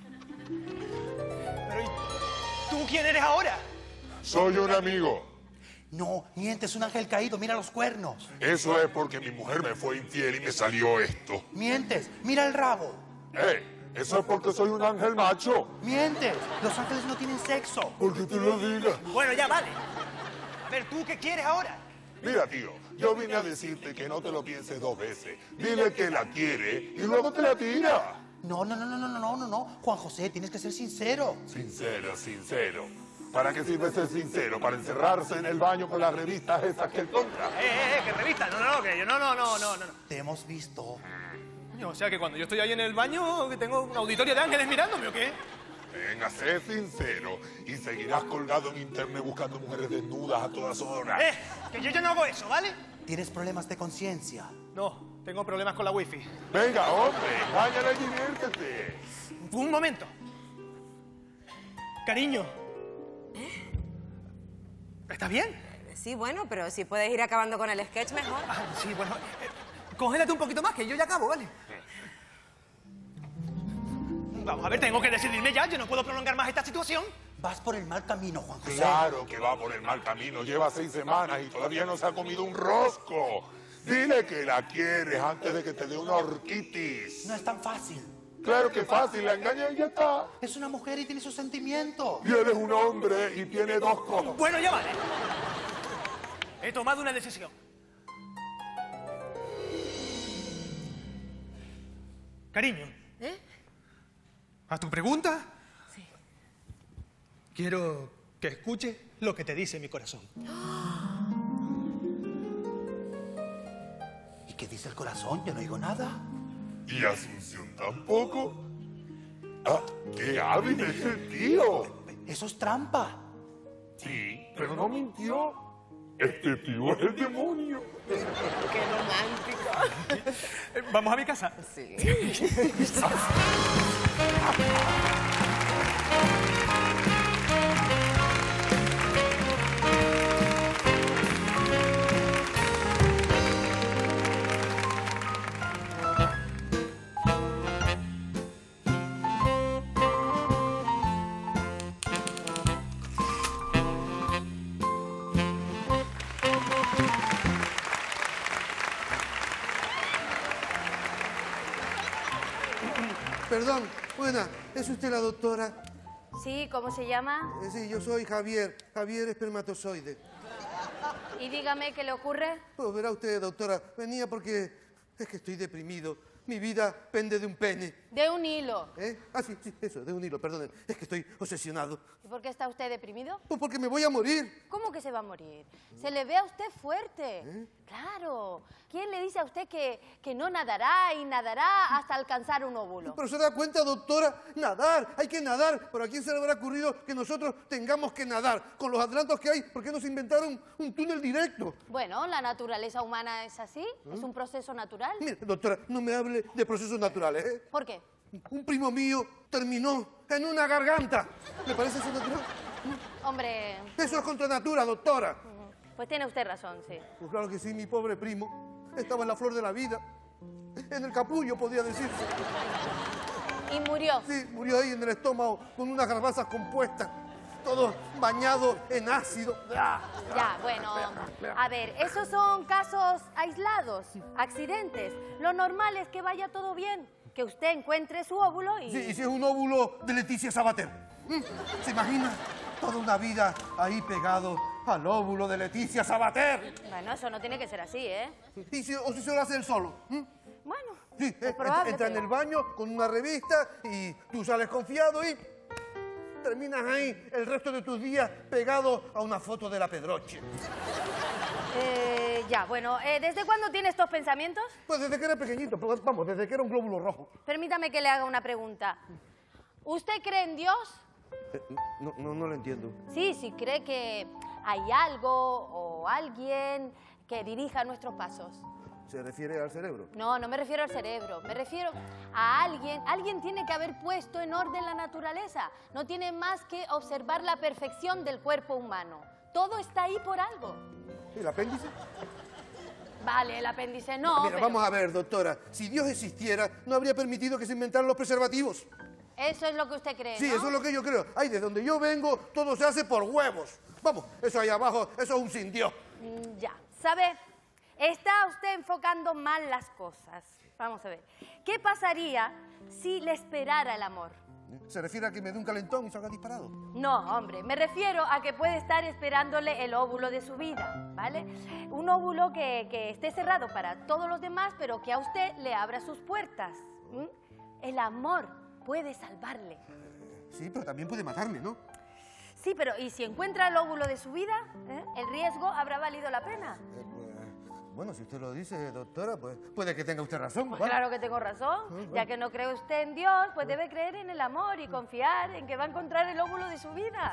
Pero ¿y tú quién eres ahora? Soy un amigo. No, mientes, un ángel caído, mira los cuernos. Eso es porque mi mujer me fue infiel y me salió esto. Mientes, mira el rabo. Eso es porque soy un ángel macho. Mientes, los ángeles no tienen sexo. Porque tú lo digas. Bueno, ya vale. A ver, ¿tú qué quieres ahora? Mira, tío, yo vine a decirte que no te lo pienses 2 veces. Dile que la quiere y luego te la tira. No. Juan José, tienes que ser sincero. Sincero. ¿Para qué sirve ser sincero? ¿Para encerrarse en el baño con las revistas esas que él compra? ¿Qué revista? No. Te hemos visto. O sea que cuando yo estoy ahí en el baño, que tengo un auditorio de ángeles mirándome, ¿o qué? Venga, sé sincero y seguirás colgado en internet buscando mujeres desnudas a todas horas. Que yo ya no hago eso, ¿vale? ¿Tienes problemas de conciencia? No, tengo problemas con la wifi. Venga, hombre, váyale y diviértete. Un momento. Cariño. ¿Estás bien? Sí, bueno, pero si puedes ir acabando con el sketch, mejor. Sí, bueno. Congélate un poquito más, que yo ya acabo, ¿vale? Vamos a ver, tengo que decidirme ya. Yo no puedo prolongar más esta situación. Vas por el mal camino, Juan José. Claro que va por el mal camino. Lleva 6 semanas y todavía no se ha comido un rosco. Dile que la quieres antes de que te dé una orquitis. No es tan fácil. Claro que fácil, la engaña y ya está. Es una mujer y tiene sus sentimientos. Y eres un hombre y tiene 2 cosas. Bueno, ya vale. He tomado una decisión. Cariño. ¿A tu pregunta? Sí. Quiero que escuches lo que te dice mi corazón. ¿Y qué dice el corazón? Yo no oigo nada. ¿Y Asunción tampoco? ¡Qué hábil es el tío! Eso es trampa. Sí, pero no mintió. Este tío es el demonio. ¡Qué romántico! ¿Vamos a mi casa? Sí. Perdón, buena, ¿es usted la doctora? Sí, ¿cómo se llama? Sí, yo soy Javier Espermatozoide. Y dígame, ¿qué le ocurre? Pues verá usted, doctora, venía porque es que estoy deprimido. Mi vida pende de un pene. De un hilo. Sí, eso, de un hilo, perdón. Es que estoy obsesionado. ¿Y por qué está usted deprimido? Pues porque me voy a morir. ¿Cómo que se va a morir? Se le ve a usted fuerte. Claro. ¿Quién le dice a usted que no nadará y nadará hasta alcanzar un óvulo? Pero se da cuenta, doctora, nadar, hay que nadar. ¿Pero a quién se le habrá ocurrido que nosotros tengamos que nadar? Con los adelantos que hay, ¿por qué no se inventaron un túnel directo? Bueno, la naturaleza humana es así, es un proceso natural. Mire, doctora, no me hable de procesos naturales, ¿eh? ¿Por qué? Un primo mío terminó en una garganta. ¿Le parece eso natural? Hombre... Eso es contra natura, doctora. Pues tiene usted razón, sí. Pues claro que sí, mi pobre primo estaba en la flor de la vida. En el capullo, podría decirse. ¿Y murió? Sí, murió ahí en el estómago con unas garbanzas compuestas. Todo bañado en ácido. Ya, bueno, a ver, esos son casos aislados, accidentes. Lo normal es que vaya todo bien. que usted encuentre su óvulo y... Sí, y si es un óvulo de Leticia Sabater. ¿Se imagina? Toda una vida ahí pegado al óvulo de Leticia Sabater. Bueno, eso no tiene que ser así, ¿eh? O si se lo hace él solo. Bueno, sí, es probable. Entra en el baño con una revista y tú sales confiado y terminas ahí el resto de tus días pegado a una foto de la Pedroche. Ya, bueno, ¿desde cuándo tiene estos pensamientos? Pues desde que era pequeñito, vamos, desde que era un glóbulo rojo. Permítame que le haga una pregunta. ¿Usted cree en Dios? No lo entiendo. Sí, cree que hay algo o alguien que dirija nuestros pasos. ¿Se refiere al cerebro? No me refiero al cerebro, me refiero a alguien. Alguien tiene que haber puesto en orden la naturaleza. No tiene más que observar la perfección del cuerpo humano. Todo está ahí por algo. ¿Y el apéndice? Vale, el apéndice no. Mira, vamos a ver, doctora. Si Dios existiera, no habría permitido que se inventaran los preservativos. Eso es lo que usted cree, Sí, ¿no? eso es lo que yo creo. Ay, de donde yo vengo, todo se hace por huevos. Vamos, eso ahí abajo, eso es un sin Dios. Ya, ¿sabe? Está usted enfocando mal las cosas. Vamos a ver. ¿Qué pasaría si le esperara el amor? ¿Se refiere a que me dé un calentón y salga disparado? No, hombre, me refiero a que puede estar esperándole el óvulo de su vida, ¿vale? Un óvulo que esté cerrado para todos los demás, pero que a usted le abra sus puertas. El amor puede salvarle. Sí, pero también puede matarme, ¿no? Sí, pero ¿y si encuentra el óvulo de su vida? ¿El riesgo habrá valido la pena? Bueno, si usted lo dice, doctora, pues puede que tenga usted razón. Pues ¿vale? claro que tengo razón. Ya que no cree usted en Dios, pues debe creer en el amor y confiar en que va a encontrar el óvulo de su vida.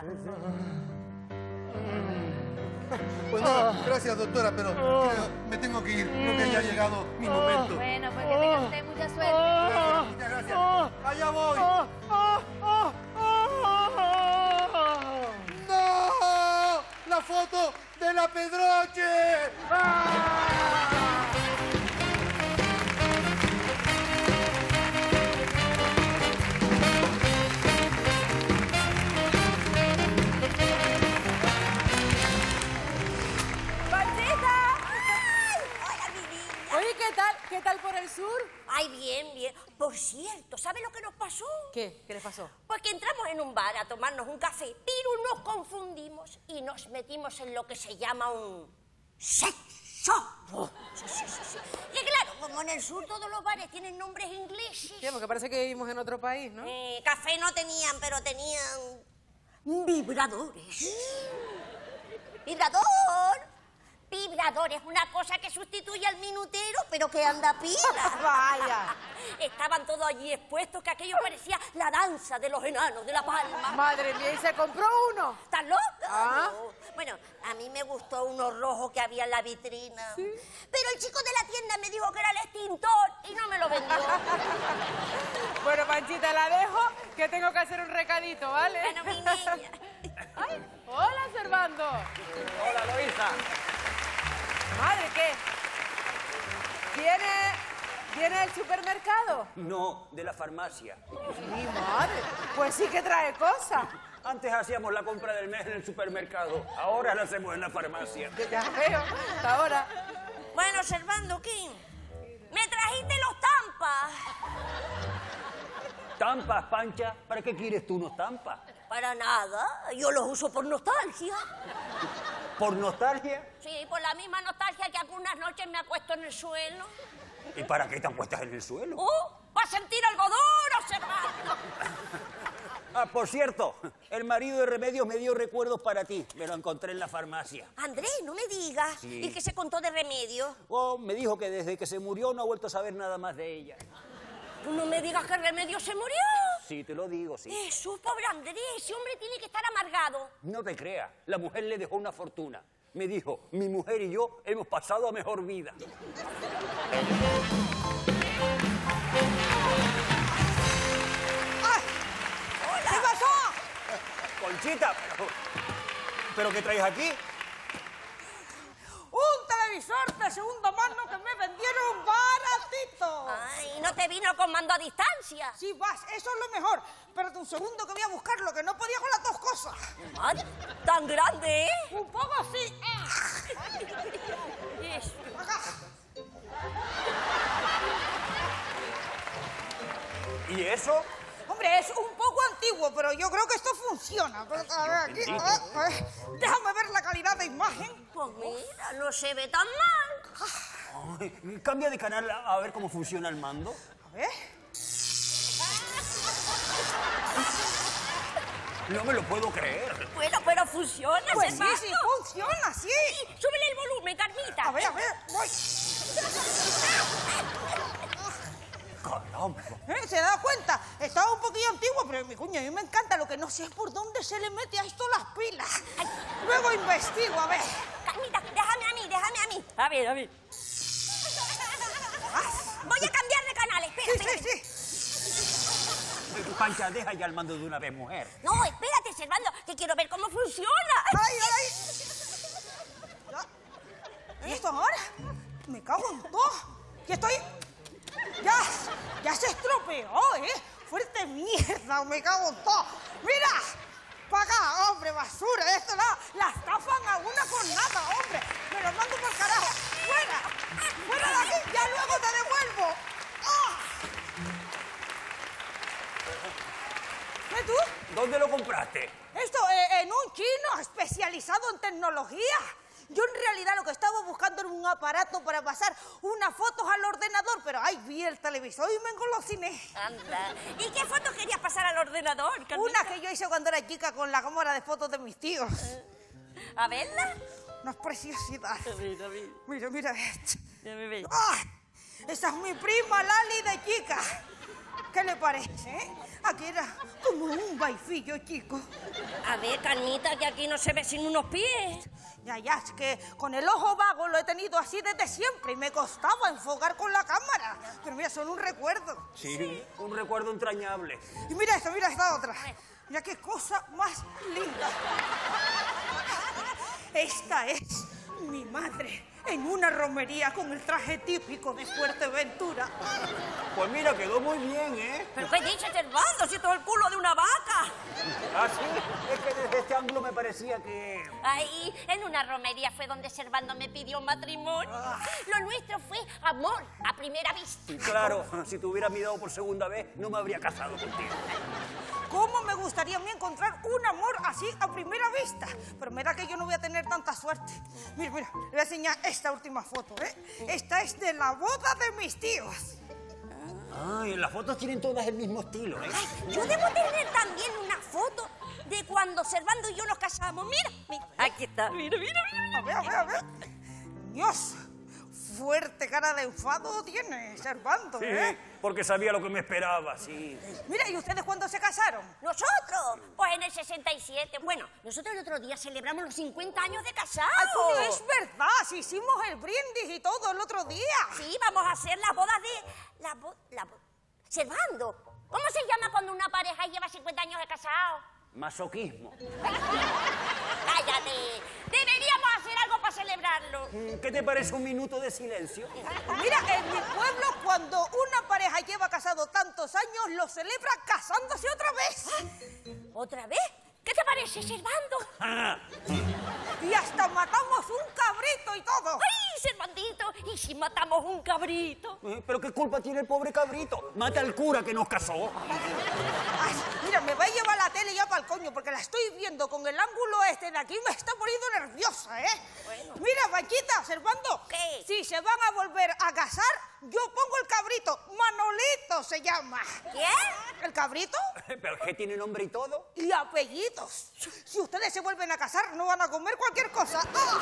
Pues nada, gracias, doctora, pero creo, me tengo que ir. Creo que ya ha llegado mi momento. Bueno, pues que tenga usted mucha suerte. Muchas gracias. ¡Allá voy! ¡No! ¡La foto de la Pedroche! ¿Qué tal por el sur? Ay, bien. Por cierto, ¿sabe lo que nos pasó? ¿Qué? ¿Qué les pasó? Pues que entramos en un bar a tomarnos un café, pero nos confundimos y nos metimos en lo que se llama un sexo. Sí. Y claro, como en el sur todos los bares tienen nombres ingleses. Sí, porque parece que vivimos en otro país, ¿no? Café no tenían, pero tenían vibradores. Vibrador es una cosa que sustituye al minutero, pero que anda a pila. Vaya. Estaban todos allí expuestos, que aquello parecía la danza de los enanos de La Palma. Madre mía, ¿y se compró uno? ¿Estás loca? ¿Ah? No. Bueno, a mí me gustó uno rojo que había en la vitrina. ¿Sí? Pero el chico de la tienda me dijo que era el extintor y no me lo vendió. Bueno, Panchita, la dejo, que tengo que hacer un recadito, ¿vale? Bueno, mi niña. Ay, hola, Servando. Hola, Loisa. Madre, ¿qué? ¿Viene del supermercado? No, de la farmacia. Mi madre, pues sí que trae cosas. Antes hacíamos la compra del mes en el supermercado, ahora la hacemos en la farmacia. Ya veo, hasta ahora. Bueno, Servando, ¿qué? Me trajiste los tampas. ¿Tampas, Pancha? ¿Para qué quieres tú unos tampas? Para nada, yo los uso por nostalgia. ¿Por nostalgia? Sí, por la misma nostalgia que algunas noches me acuesto en el suelo. ¿Y para qué te acuestas en el suelo? ¡Para sentir algo duro, Servando! Ah, por cierto, el marido de Remedios me dio recuerdos para ti. Me lo encontré en la farmacia. Andrés, no me digas. Sí. ¿Y qué se contó de Remedios? Me dijo que desde que se murió no ha vuelto a saber nada más de ella. Tú no me digas que Remedios se murió. Sí, te lo digo, sí. Jesús, pobre Andrés, ese hombre tiene que estar amargado. No te creas, la mujer le dejó una fortuna. Me dijo, mi mujer y yo hemos pasado a mejor vida. ¿Qué pasó? Conchita, ¿pero qué traes aquí? Un televisor de segunda mano que me vendieron baratito. Ay, ¿no te vino con mando a distancia? Sí, vas, eso es lo mejor. Pero un segundo que voy a buscarlo, que no podía con las dos cosas. Ay, ¿tan grande, Un poco así. Eso. Acá. eso? Hombre, es un poco antiguo, pero yo creo que esto funciona. A ver, aquí, a ver. Déjame ver la calidad de imagen. Pues mira, no se ve tan mal. Ay, cambia de canal a ver cómo funciona el mando. A ver. No me lo puedo creer. Bueno, pero funciona, Pues Servando. sí, funciona, sí. Súbele el volumen, Carmita. A ver, voy. Caramba. ¿Se da cuenta? Estaba un poquillo antiguo, pero mi cuña, a mí me encanta. Lo que no sé es por dónde se le mete a esto las pilas. Luego investigo, a ver. Carmita, déjame a mí. A ver. Voy a cambiar de canal, espérate. Sí. Pancha, deja ya el mando de una vez, mujer. No, espérate, Servando, que quiero ver cómo funciona. ¡Ay! ¿Y esto ahora? Me cago en todo. Ya estoy... Ya se estropeó, ¿eh? Fuerte mierda, me cago en todo. ¡Mira! ¡Para acá, hombre, basura! Esto no, las tapan a una con nada, hombre. Me lo mando por carajo. ¡Fuera de aquí! ¡Ya luego te devuelvo! ¡Ah! ¿Qué tú? ¿Dónde lo compraste? Esto, en un chino especializado en tecnología. Yo en realidad lo que estaba buscando era un aparato para pasar unas fotos al ordenador, pero ay, vi el televisor y me engolosiné. Anda. ¿Y qué fotos querías pasar al ordenador, Carmita? Una que yo hice cuando era chica con la cámara de fotos de mis tíos. ¿A verla? Una preciosidad. A ver. Mira esto. Ya me veo. ¡Ah! Esa es mi prima Lali de chica. ¿Qué le parece, Aquí era como un baifillo chico. A ver, Carmita, que aquí no se ve sin unos pies. Ya, es que con el ojo vago lo he tenido así desde siempre y me costaba enfocar con la cámara. Pero mira, son un recuerdo. Sí, un recuerdo entrañable. Y mira esta otra. Mira qué cosa más linda. Esta es mi madre en una romería con el traje típico de Fuerteventura. Pues mira, quedó muy bien, ¿eh? ¿Pero qué dices, Servando? Si esto es el culo de una vaca. Ah, sí, es que desde este ángulo me parecía que... Ahí, en una romería fue donde Servando me pidió matrimonio. Lo nuestro fue amor a primera vista. Y claro, si te hubiera mirado por segunda vez, no me habría casado contigo. ¿Cómo me gustaría a mí encontrar un amor así a primera vista? Pero me da que yo no voy a tener tanta suerte. Mira, le voy a enseñar esta última foto, Esta es de la boda de mis tíos. Ay, las fotos tienen todas el mismo estilo, ¿eh? Ay, yo debo tener también una foto de cuando Servando y yo nos casamos. Mira. Aquí está. Mira. A ver. Dios, fuerte cara de enfado tiene Servando, Sí, porque sabía lo que me esperaba, sí. Mira, ¿y ustedes cuándo se casaron? ¿Nosotros? Pues en el 67. Bueno, nosotros el otro día celebramos los 50 años de casados. ¡Ay, coño, es verdad! Sí, hicimos el brindis y todo el otro día. Sí, vamos a hacer las bodas de... Servando, ¿cómo se llama cuando una pareja lleva 50 años de casado? Masoquismo. Cállate. Deberíamos hacer algo para celebrarlo. ¿Qué te parece un minuto de silencio? Mira, en mi pueblo, cuando una pareja lleva casado tantos años, lo celebra casándose otra vez. ¿Otra vez? ¿Qué te parece, Servando? Y hasta matamos un cabrito y todo. ¡Ay, Servandito! ¿Y si matamos un cabrito? ¿Pero qué culpa tiene el pobre cabrito? Mata al cura que nos casó. Ay, mira, me va a llevar la tele ya para el coño, porque la estoy viendo con el ángulo este de aquí, me está poniendo nerviosa, Bueno. Mira, Panchita, Servando. ¿Qué? Si se van a volver a casar, yo pongo el cabrito. Manolito se llama. ¿Quién? ¿El cabrito? ¿Pero qué tiene nombre y todo? Y apellidos. Si ustedes se vuelven a casar, no van a comer cualquier cosa. ¡Ah!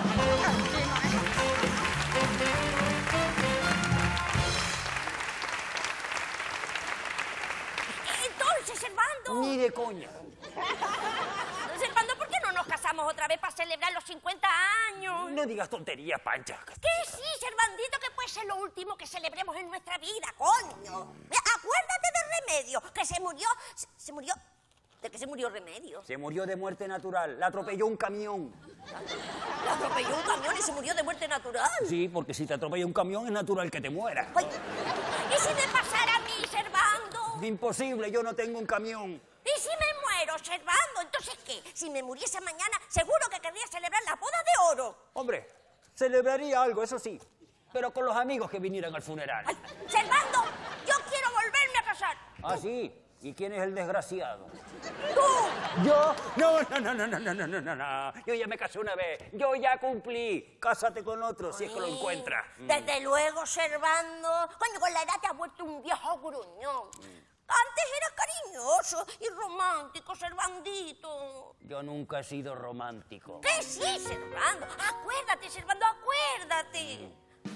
Entonces, Servando. Ni de coña. Servando, ¿por qué no nos casamos otra vez para celebrar los 50 años? No digas tonterías, Pancha. Que sí, Servandito, que puede ser lo último que celebremos en nuestra vida, coño. Acuérdate de Remedio, que se murió... Se murió... ¿De qué se murió Remedio? Se murió de muerte natural. La atropelló un camión. ¿La atropelló un camión y se murió de muerte natural? Sí, porque si te atropella un camión es natural que te mueras. Ay, ¿y si me pasara a mí, Servando? Imposible, yo no tengo un camión. ¿Y si me muero, Servando? ¿Entonces qué? Si me muriese mañana, seguro que querría celebrar las bodas de oro. Hombre, celebraría algo, eso sí, pero con los amigos que vinieran al funeral. Ay, Servando, yo quiero volverme a casar casar. ¿Ah, sí? ¿Y quién es el desgraciado? ¡Tú! ¿Yo? No. Yo ya me casé una vez. Yo ya cumplí. Cásate con otro si es que lo encuentras. Desde luego, Servando. Coño, con la edad te has vuelto un viejo gruñón. Antes eras cariñoso y romántico, Servandito. Yo nunca he sido romántico. Que sí, Servando. Acuérdate, Servando, acuérdate.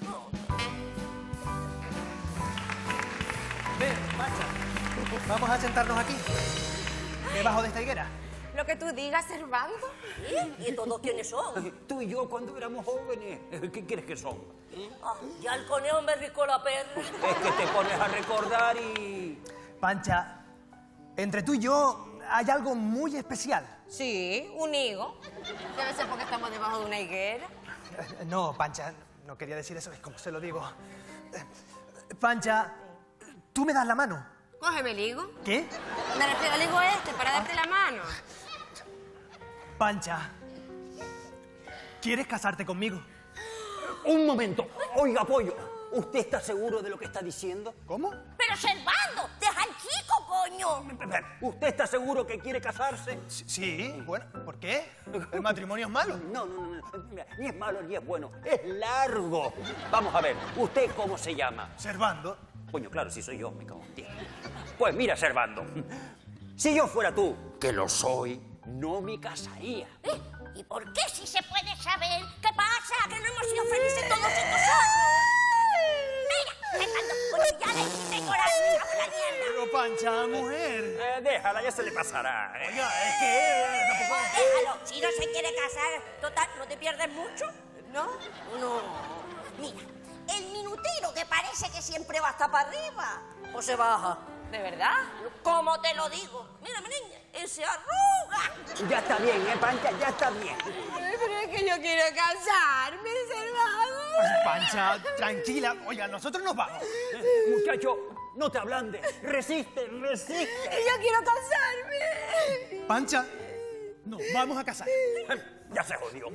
Ven, Pancha. Vamos a sentarnos aquí, debajo de esta higuera. Lo que tú digas, Servando. ¿Y todos quiénes son? Tú y yo cuando éramos jóvenes. ¿Qué quieres que son? Ya el conejo me ricó la perra. Es que te pones a recordar y... Pancha, entre tú y yo hay algo muy especial. Sí, un higo. Debe ser porque estamos debajo de una higuera. No, Pancha, no quería decir eso, es como se lo digo. Pancha, ¿tú me das la mano? Cógeme el higo. ¿Qué? Me refiero al higo este, para darte la mano. Pancha, ¿quieres casarte conmigo? Un momento. Oiga, pollo. ¿Usted está seguro de lo que está diciendo? ¿Cómo? Pero Servando, deja al chico, coño. ¿Usted está seguro que quiere casarse? Sí, bueno, ¿por qué? ¿El matrimonio es malo? No. Mira, ni es malo ni es bueno. Es largo. Vamos a ver, ¿usted cómo se llama? Servando. Coño, claro, si soy yo, me cago en ti. Pues mira, Servando, si yo fuera tú, que lo soy, no me casaría. ¿Y por qué si se puede saber qué pasa? Que no hemos sido felices todos estos años. Mira, Servando, pues ya le quité coraje a la mierda. Pero Pancha, mujer. Déjala, ya se le pasará. Oiga, es que... Déjalo, si no se quiere casar, total, ¿no te pierdes mucho? ¿No? No. Mira, el minutero que parece que siempre va hasta para arriba, o se baja. ¿De verdad? ¿Cómo te lo digo? Mira, mi niña, ese arruga. Ya está bien, Pancha, ya está bien. Pero es que yo quiero casarme, Servando. Pancha, tranquila. Oiga, nosotros nos vamos. Muchacho, no te ablandes. Resiste. Yo quiero casarme. Pancha, nos vamos a casar. Ya se jodió.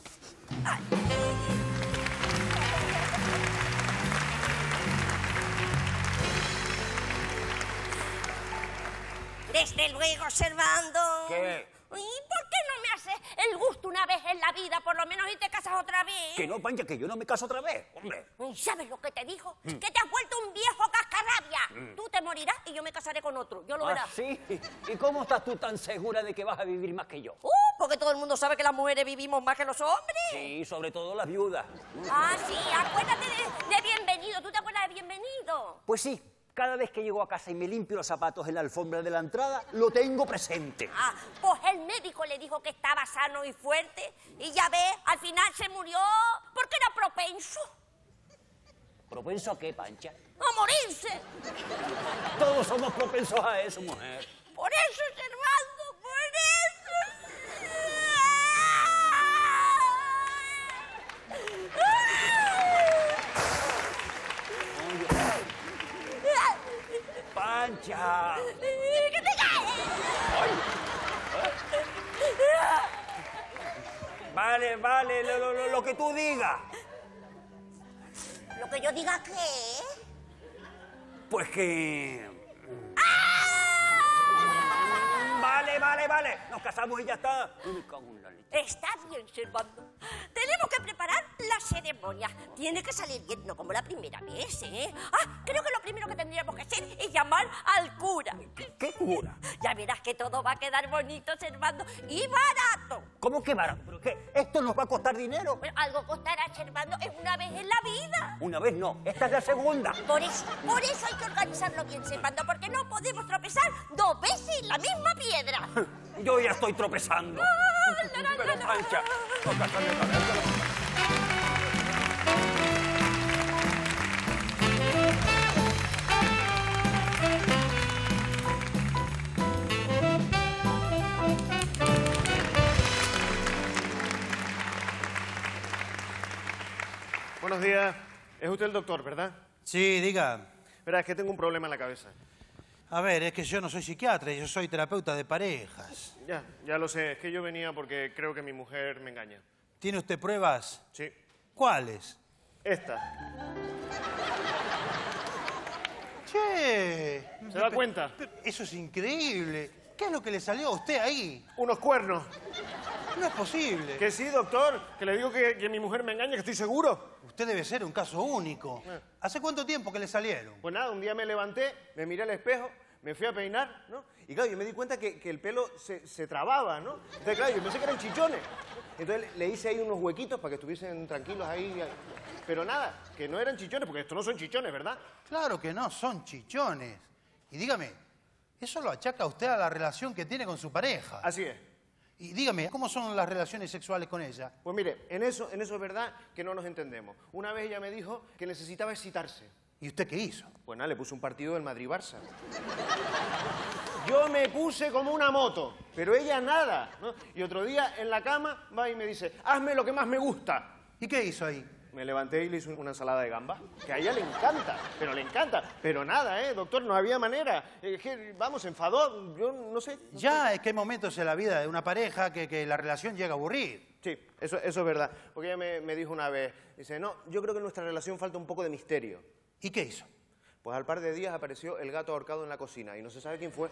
Desde luego, Servando. ¿Qué? ¿Y por qué no me haces el gusto una vez en la vida, por lo menos, y te casas otra vez? Que no, Pancha, que yo no me caso otra vez, hombre. ¿Sabes lo que te dijo? Que te has vuelto un viejo cascarrabia. Tú te morirás y yo me casaré con otro. Yo lo verás. ¿Sí? ¿Y cómo estás tú tan segura de que vas a vivir más que yo? Porque todo el mundo sabe que las mujeres vivimos más que los hombres. Sí, sobre todo las viudas. Ah, sí, acuérdate de Bienvenido. ¿Tú te acuerdas de Bienvenido? Pues sí. Cada vez que llego a casa y me limpio los zapatos en la alfombra de la entrada, lo tengo presente. Pues el médico le dijo que estaba sano y fuerte. Y ya ves, al final se murió porque era propenso. ¿Propenso a qué, Pancha? ¡A morirse! Todos somos propensos a eso, mujer. Por eso, Servando, por Pancha. ¡Que te caes! Vale, lo que tú digas. ¿Lo que yo diga qué? Pues que... Vale. Nos casamos y ya está. Me cago en la leche. Está bien, Servando. Tenemos que preparar la ceremonia. Tiene que salir bien, no como la primera vez, ¿eh? Creo que lo primero que tendríamos que hacer es llamar al cura. ¿Qué cura? Ya verás que todo va a quedar bonito, Servando, y barato. ¿Cómo que barato? ¿Pero qué? ¿Esto nos va a costar dinero? Pero algo costará, Servando, es una vez en la vida. Una vez no, esta es la segunda. Por eso hay que organizarlo bien, Servando, porque no podemos tropezar dos veces en la misma piedra. Yo ya estoy tropezando. Pero Pancha, toca salir a ver. Buenos días. Es usted el doctor, ¿verdad? Sí, diga. Verá, es que tengo un problema en la cabeza. A ver, es que yo no soy psiquiatra, yo soy terapeuta de parejas. Ya lo sé. Es que yo venía porque creo que mi mujer me engaña. ¿Tiene usted pruebas? Sí. ¿Cuáles? Esta. Che. ¿Se da cuenta? Eso es increíble. ¿Qué es lo que le salió a usted ahí? Unos cuernos. No es posible. Que sí, doctor. Que le digo que mi mujer me engaña, que estoy seguro. Usted debe ser un caso único. ¿Hace cuánto tiempo que le salieron? Pues nada, un día me levanté, me miré al espejo, me fui a peinar, ¿no? Y claro, yo me di cuenta que el pelo se trababa, ¿no? Entonces, claro, yo pensé que eran chichones. Entonces le hice ahí unos huequitos para que estuviesen tranquilos ahí. Pero nada, que no eran chichones, porque estos no son chichones, ¿verdad? Claro que no, son chichones. Y dígame, ¿eso lo achaca usted a la relación que tiene con su pareja? Así es. Y dígame, ¿cómo son las relaciones sexuales con ella? Pues mire, en eso es verdad que no nos entendemos. Una vez ella me dijo que necesitaba excitarse. ¿Y usted qué hizo? Pues nada, le puse un partido del Madrid-Barça. Yo me puse como una moto, pero ella nada, ¿no? Y otro día en la cama va y me dice, hazme lo que más me gusta. ¿Y qué hizo ahí? Me levanté y le hice una ensalada de gambas, que a ella le encanta, pero le encanta. Pero nada, doctor, no había manera. Es que, vamos, se enfadó, yo no sé. Ya, es que hay momentos en la vida de una pareja que la relación llega a aburrir. Sí, eso es verdad. Porque ella me dijo una vez, dice, no, yo creo que en nuestra relación falta un poco de misterio. ¿Y qué hizo? Pues al par de días apareció el gato ahorcado en la cocina y no se sabe quién fue.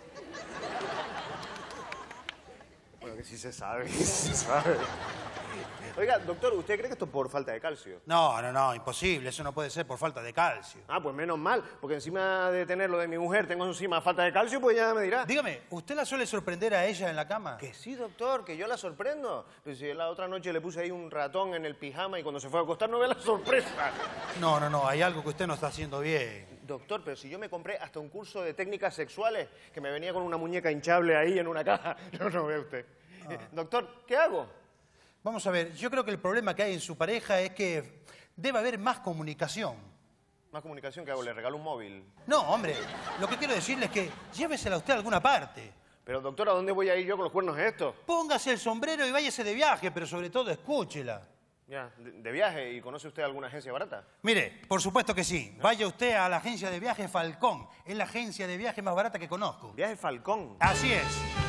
Bueno, que sí se sabe, sí se sabe. Oiga, doctor, ¿usted cree que esto es por falta de calcio? No, imposible. Eso no puede ser por falta de calcio. Ah, pues menos mal, porque encima de tener lo de mi mujer tengo encima falta de calcio, pues ya me dirá. Dígame, ¿usted la suele sorprender a ella en la cama? Que sí, doctor, que yo la sorprendo. Pues si la otra noche le puse ahí un ratón en el pijama y cuando se fue a acostar no ve la sorpresa. No, hay algo que usted no está haciendo bien. Doctor, pero si yo me compré hasta un curso de técnicas sexuales que me venía con una muñeca hinchable ahí en una caja. No ve usted. Doctor, ¿qué hago? Vamos a ver, yo creo que el problema que hay en su pareja es que debe haber más comunicación. ¿Más comunicación? ¿Qué hago? ¿Le regalo un móvil? No, hombre, lo que quiero decirle es que llévesela usted a alguna parte. Pero, doctor, ¿a dónde voy a ir yo con los cuernos estos? Póngase el sombrero y váyase de viaje, pero sobre todo escúchela. Ya, de viaje. ¿Y conoce usted alguna agencia barata? Mire, por supuesto que sí. Vaya usted a la agencia de viaje Falcón. Es la agencia de viaje más barata que conozco. ¿Viaje Falcón? Así es.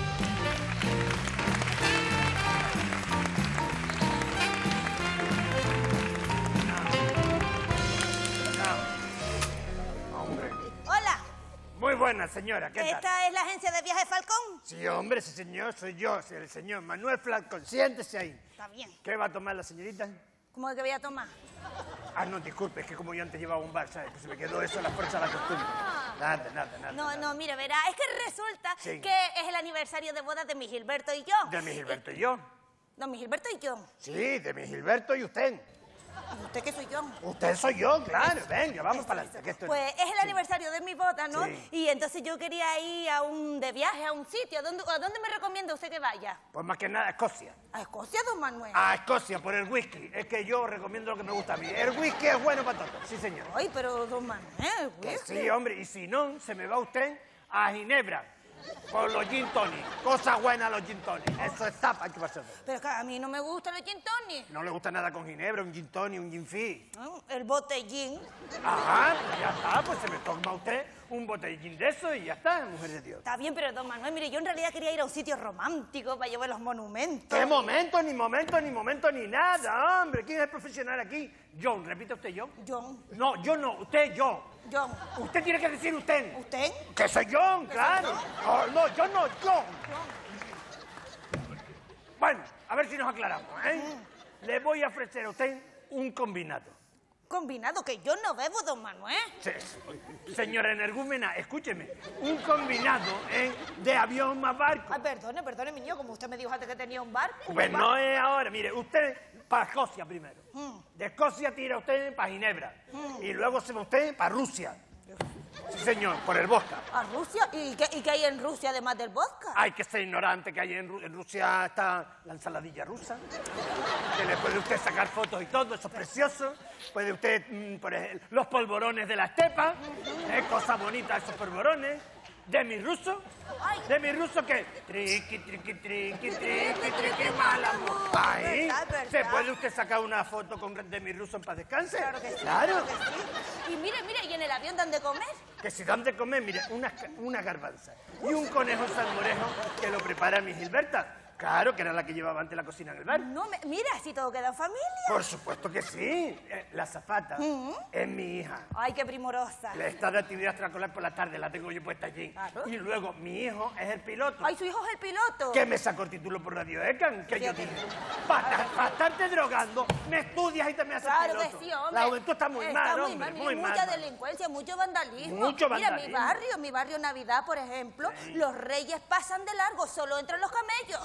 Hola. Muy buena, señora, ¿qué tal? ¿Esta es la agencia de viajes Falcón? Sí, hombre, sí, señor, soy yo, soy el señor Manuel Falcón. Siéntese ahí. Está bien. ¿Qué va a tomar la señorita? ¿Cómo es que voy a tomar? Ah, no, disculpe, es que como yo antes llevaba un bar, ¿sabes? Pues se me quedó eso a la fuerza de la costumbre. Nada. No, mire, verá, es que resulta Sí. que es el aniversario de boda de mi Gilberto y yo. ¿De mi Gilberto y yo? No, mi Gilberto y yo. Sí, de mi Gilberto y usted. ¿Y usted qué soy yo? Usted soy yo, claro. Venga, vamos para adelante. que esto- Pues es el aniversario de mi boda, ¿no? Sí. Y entonces yo quería ir de viaje a un sitio. ¿A dónde me recomienda usted que vaya? Pues más que nada, Escocia. ¿A Escocia, don Manuel? A Escocia, por el whisky. Es que yo recomiendo lo que me gusta a mí. El whisky es bueno para todo. Sí, señor. Ay, pero don Manuel, Que whisky. sí, hombre. Y si no, se me va usted a Ginebra. Con los gin tonic. Cosa buena los gin tonic. Eso es tapa. ¿Qué pasa? Pero que a mí no me gustan los gin tonic. No le gusta nada con Ginebra, un gin tonic, un gin fizz. ¿No? El botellín. Ajá, pues ya está. Pues se me toma usted un botellín de eso y ya está, mujer de Dios. Está bien, pero don Manuel, mire, yo en realidad quería ir a un sitio romántico para llevar los monumentos. ¿Qué momento, ni nada, hombre? ¿Quién es el profesional aquí? John, repite usted, John. John. No, yo no, usted, yo. John. Usted tiene que decir usted. ¿Usted? Que soy John, claro. No, yo no, John. Bueno, a ver si nos aclaramos, ¿eh? Le voy a ofrecer a usted un combinado. Combinado, que yo no bebo, don Manuel. Sí. Señora energúmena, escúcheme. Un combinado de avión más barco. Ay, perdone, mi niño, como usted me dijo antes que tenía un barco. Pues no es ahora. Mire, usted para Escocia primero. De Escocia tira usted para Ginebra. Y luego se va usted para Rusia. Sí, señor, por el vodka. ¿A Rusia? ¿Y qué hay en Rusia además del vodka? Hay que ser ignorante que hay en Rusia está la ensaladilla rusa. Que le puede usted sacar fotos y todo, eso es precioso. Puede usted, por ejemplo, los polvorones de la estepa, cosas bonitas esos polvorones. De mi ruso, que triqui, mala. Ahí, ¿Verdad? ¿se puede usted sacar una foto con de mi ruso en paz descanse? Claro que sí. Claro. Que sí. Y mire, ¿y en el avión dan de comer? Que si dan de comer, mire, una garbanza y un conejo salmorejo que lo prepara mi Gilberta. Claro, que era la que llevaba antes la cocina en el bar. No, mira, si todo queda en familia. Por supuesto que sí. La azafata es mi hija. Ay, qué primorosa. Le está de actividad extraescolar por la tarde, la tengo yo puesta allí. Claro. Y luego mi hijo es el piloto. Ay, su hijo es el piloto. Que me sacó el título por Radio Ecan, que yo dije, para estarte drogando, me estudias y te me haces Claro piloto. que sí, hombre. La juventud está muy mal, hombre, muy mal. Mucha delincuencia, mucho vandalismo. Mucho Mira, vandalismo. mi barrio Navidad, por ejemplo, los reyes pasan de largo, solo entran los camellos.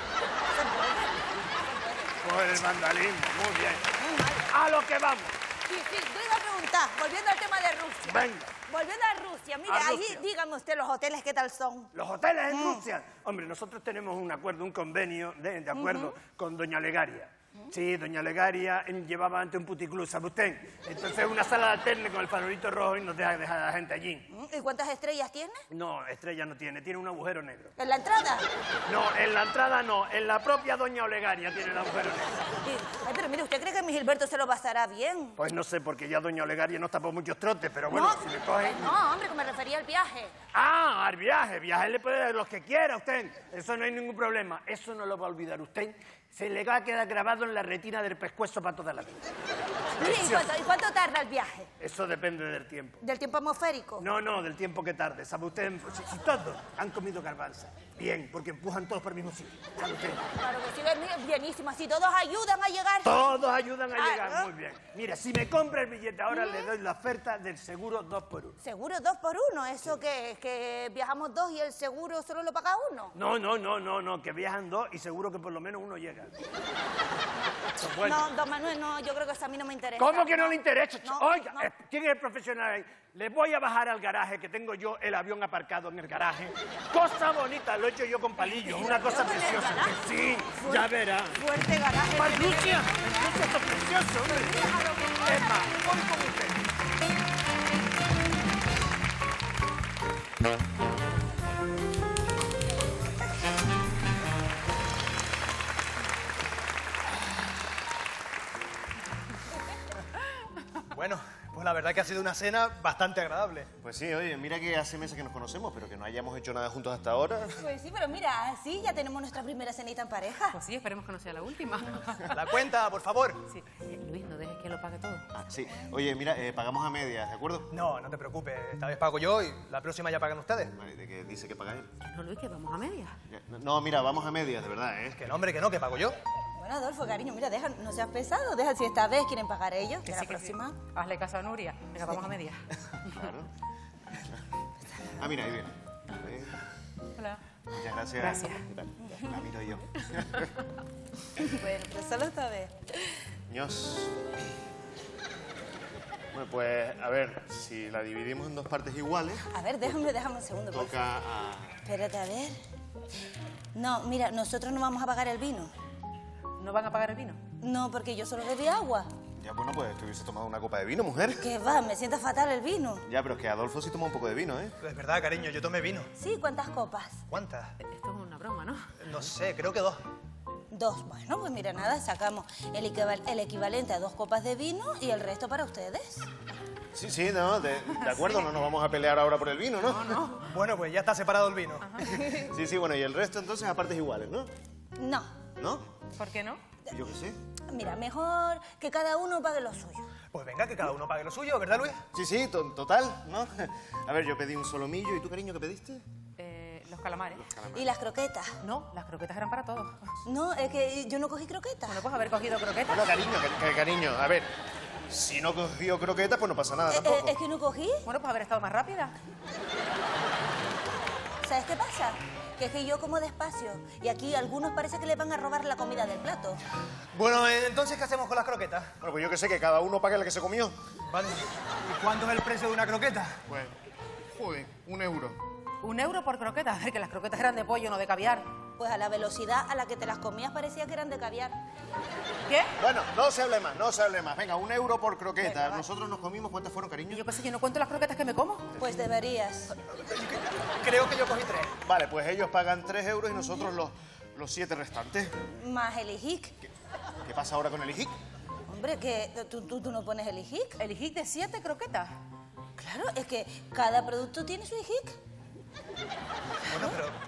Por el vandalismo, muy bien. A lo que vamos. Sí, yo iba a preguntar, volviendo al tema de Rusia. Venga. Volviendo a Rusia, mire, A ahí Rusia. dígame usted los hoteles qué tal son. ¿Los hoteles en Rusia? Hombre, nosotros tenemos un acuerdo, un convenio de acuerdo con doña Legaria. Sí, doña Legaria llevaba antes un puticlub, ¿sabe usted? Entonces una sala de alterne con el farolito rojo y nos deja dejar a la gente allí. ¿Y cuántas estrellas tiene? No, estrella no tiene, tiene un agujero negro. ¿En la entrada? No, en la entrada no, en la propia doña Olegaria tiene el agujero negro. Sí. Ay, pero mire, ¿usted cree que mi Gilberto se lo pasará bien? Pues no sé, porque ya doña Olegaria no está por muchos trotes, pero bueno, si le cogen... No, hombre, que me refería al viaje. Ah, al viaje, viaje le puede dar los que quiera a usted. Eso no hay ningún problema, eso no lo va a olvidar usted. Se le va a quedar grabado en la retina del pescuezo para toda la vida. Mire, ¿y cuánto tarda el viaje? Eso depende del tiempo. ¿Del tiempo atmosférico? No, del tiempo que tarde. ¿Sabe usted? Si todos han comido garbanza, bien, porque empujan todos por el mismo sitio. ¿Sabe usted? Claro que sí, es bienísimo. Así todos ayudan a llegar. Todos ayudan a llegar, muy bien. Mira, si me compra el billete ahora, le doy la oferta del seguro 2x1. ¿Seguro 2x1? ¿Eso que viajamos dos y el seguro solo lo paga uno? No, que viajan dos y seguro que por lo menos uno llega. No, don Manuel, no, yo creo que eso a mí no me interesa. ¿Cómo que no le interesa? No, Oiga, no. ¿quién es el profesional ahí? Le voy a bajar al garaje, que tengo yo el avión aparcado en el garaje. Cosa bonita, lo he hecho yo con palillos, una cosa preciosa. Que sí, ya verá. Fuerte garaje. ¡Para Rusia! ¡Rusia está precioso, hombre! Es más, voy con usted. Bueno, pues la verdad que ha sido una cena bastante agradable. Pues sí, oye, mira que hace meses que nos conocemos, pero que no hayamos hecho nada juntos hasta ahora. Pues sí, pero mira, así ya tenemos nuestra primera cenita en pareja. Pues sí, esperemos que no sea la última. La cuenta, por favor. Sí. Luis, no dejes que lo pague todo. Ah, sí. Oye, mira, pagamos a medias, ¿de acuerdo? No, no te preocupes. Esta vez pago yo y la próxima ya pagan ustedes. Vale, ¿de qué dice que paga él? No, Luis, que vamos a medias. No, mira, vamos a medias, de verdad, ¿eh? Que no, hombre, que no, que pago yo. Bueno, Adolfo, cariño, mira, no seas pesado. Deja si esta vez quieren pagar ellos, que la próxima. Sí. Hazle caso a Nuria. Venga, vamos a medias. Claro. Ah, mira, ahí viene. Hola. Muchas gracias. Gracias. ¿Qué tal? La miro yo. Bueno, pues solo esta vez. Ños. Bueno, pues, a ver, si la dividimos en dos partes iguales... A ver, déjame un segundo, por favor. Toca a... Espérate, a ver. No, mira, nosotros no vamos a pagar el vino. ¿No van a pagar el vino? No, porque yo solo bebí agua. Ya, bueno, pues te hubiese tomado una copa de vino, mujer. Que va, me sienta fatal el vino. Ya, pero es que Adolfo sí tomó un poco de vino, ¿eh? Es verdad, cariño, yo tomé vino. Sí, ¿cuántas copas? ¿Cuántas? Esto es una broma, ¿no? No sé, creo que 2. 2. Bueno, pues mira, nada, sacamos el equivalente a 2 copas de vino y el resto para ustedes. Sí, no, de acuerdo, no nos vamos a pelear ahora por el vino, ¿no? No. Bueno, pues ya está separado el vino. Sí, bueno, y el resto entonces a partes iguales, ¿no? No. ¿No? ¿Por qué no? Yo qué sé. Mira, mejor que cada uno pague lo suyo. Pues venga, que cada uno pague lo suyo, ¿verdad, Luis? Sí, total, ¿no? A ver, yo pedí un solomillo, ¿y tú, cariño, qué pediste? Los calamares. ¿Y las croquetas? No, las croquetas eran para todos. No, es que yo no cogí croquetas. Bueno, pues haber cogido croquetas. Bueno, cariño, a ver, si no cogió croquetas, pues no pasa nada tampoco. ¿Es que no cogí? Bueno, pues haber estado más rápida. ¿Sabes qué pasa? Que es que yo como despacio y aquí algunos parece que le van a robar la comida del plato. Bueno, entonces, ¿qué hacemos con las croquetas? Bueno, pues yo que sé, que cada uno pague la que se comió. Vale. ¿Y cuánto es el precio de una croqueta? Pues, joder, 1 euro. 1 euro por croqueta. A ver, que las croquetas eran de pollo, no de caviar. Pues a la velocidad a la que te las comías parecía que eran de caviar. ¿Qué? Bueno, no se hable más. Venga, 1 euro por croqueta. Nosotros nos comimos, ¿cuántas fueron, cariño? Yo qué sé, yo no cuento las croquetas que me como. Pues deberías. Creo que yo cogí 3. Vale, pues ellos pagan 3 euros y nosotros los 7 restantes. Más el IJIC. ¿Qué pasa ahora con el IJIC? Hombre, que tú no pones el IJIC. ¿El IJIC de 7 croquetas? Claro, es que cada producto tiene su IJIC. Bueno,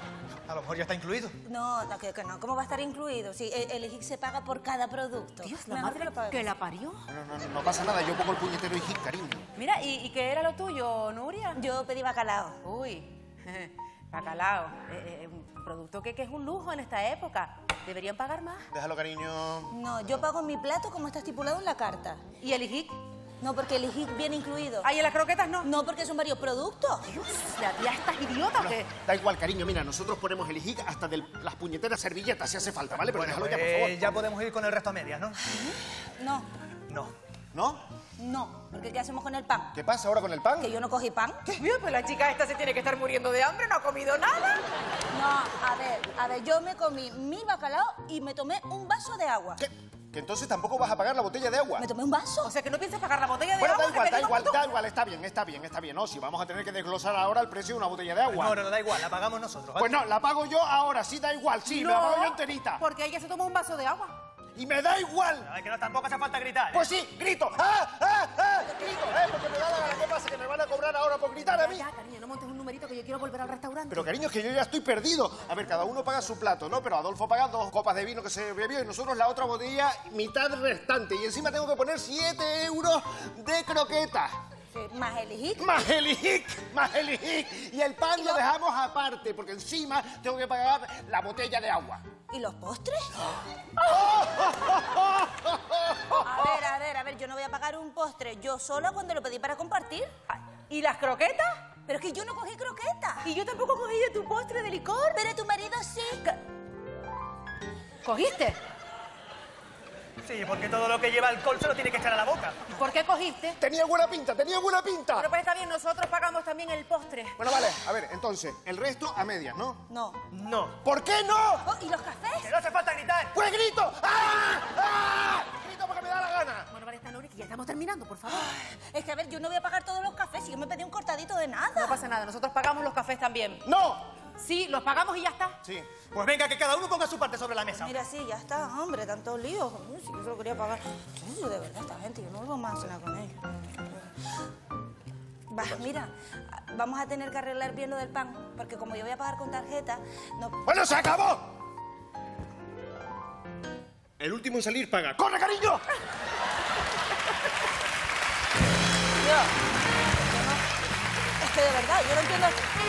A lo mejor ya está incluido. No, que no. ¿Cómo va a estar incluido? Sí, el IGIC se paga por cada producto. Dios, la Mejor madre lo paguemos. que la parió. No pasa nada, yo pongo el puñetero IGIC, cariño. Mira, ¿y qué era lo tuyo, Nuria? Yo pedí bacalao. Uy, bacalao. Un producto que es un lujo en esta época. Deberían pagar más. Déjalo, cariño. No, yo pago mi plato como está estipulado en la carta. ¿Y el IGIC? No, porque el IGIC viene incluido. ¿Ah, y en las croquetas no? No, porque son varios productos. Dios, la tía está idiota, ¿o qué? Da igual, cariño, mira, nosotros ponemos el IGIC hasta de las puñeteras servilletas si hace falta, ¿vale? Pero Bueno, déjalo ya, por favor. ya podemos ir con el resto a medias, ¿no? No, No. ¿No? no, porque ¿qué hacemos con el pan? ¿Qué pasa ahora con el pan? Que yo no cogí pan. Dios mío, pues la chica esta se tiene que estar muriendo de hambre, no ha comido nada. No, a ver, yo me comí mi bacalao y me tomé un vaso de agua. ¿Qué? ¿Que entonces tampoco vas a pagar la botella de agua? ¿Me tomé un vaso? O sea, que no piensas pagar la botella de Bueno, agua. da igual, está bien. No, si vamos a tener que desglosar ahora el precio de una botella de agua. No, da igual, la pagamos nosotros, ¿vale? Pues no, la pago yo ahora, sí, da igual, sí, me la pago yo enterita. Porque ella se tomó un vaso de agua. Y me da igual. No, es que no, tampoco hace falta gritar, ¿eh? Pues sí, grito. Grito, porque me da la gana. ¿Qué pasa? ¿Que me van a cobrar ahora por gritar a mí? Ya, cariño, no montes un numerito que yo quiero volver al restaurante. Pero, cariño, es que yo ya estoy perdido. A ver, cada uno paga su plato, ¿no? Pero Adolfo paga 2 copas de vino que se bebió y nosotros la otra botella, mitad restante. Y encima tengo que poner 7 euros de croqueta. Sí, más el IGIC. Más el IGIC. Y el pan lo dejamos aparte, porque encima tengo que pagar la botella de agua. ¿Y los postres? A ver, yo no voy a pagar un postre yo sola cuando lo pedí para compartir. ¿Y las croquetas? Pero es que yo no cogí croquetas. Y yo tampoco cogí de tu postre de licor. Pero tu marido sí. ¿Cogiste? Sí, porque todo lo que lleva alcohol se lo tiene que echar a la boca. ¿Por qué cogiste? Tenía buena pinta. Bueno, pues está bien, nosotros pagamos también el postre. Bueno, vale, a ver, entonces, el resto a medias, ¿no? No. No. ¿Por qué no? Oh, ¿y los cafés? Que no hace falta gritar. ¡Pues grito! Grito porque me da la gana. Bueno, vale, está Nuri, que ya estamos terminando, por favor. Es que, a ver, yo no voy a pagar todos los cafés si yo me pedí un cortadito de nada. No pasa nada, nosotros pagamos los cafés también. ¡No! Sí, los pagamos y ya está. Sí. Pues venga, que cada uno ponga su parte sobre la mesa. Mira, sí, ya está, hombre, tantos líos. Si yo solo quería pagar. Sí, de verdad, esta gente, yo no vuelvo más a cenar con ellos. Va, mira, vamos a tener que arreglar bien lo del pan, porque como yo voy a pagar con tarjeta, no... ¡Bueno, se acabó! El último en salir paga. ¡Corre, cariño! Es que de verdad, yo no entiendo...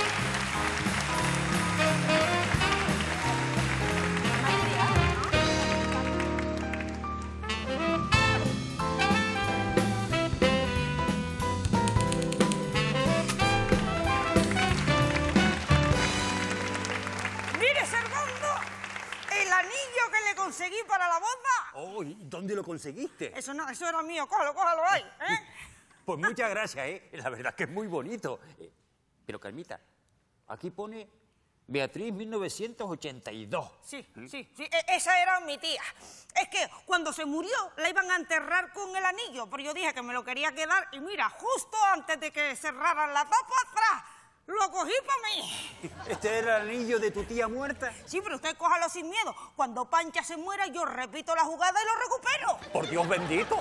¡Mire, Servando! El anillo que le conseguí para la boda. Oh, ¿y dónde lo conseguiste? Eso no, eso era mío. Cójalo ahí, ¿eh? Pues muchas gracias, ¿eh? La verdad es que es muy bonito. Pero, Carmita, aquí pone Beatriz 1982. Sí, esa era mi tía. Es que cuando se murió la iban a enterrar con el anillo, pero yo dije que me lo quería quedar y mira, justo antes de que cerraran la tapa atrás, lo cogí para mí. ¿Este era el anillo de tu tía muerta? Sí, pero usted cójalo sin miedo. Cuando Pancha se muera, yo repito la jugada y lo recupero. ¡Por Dios bendito!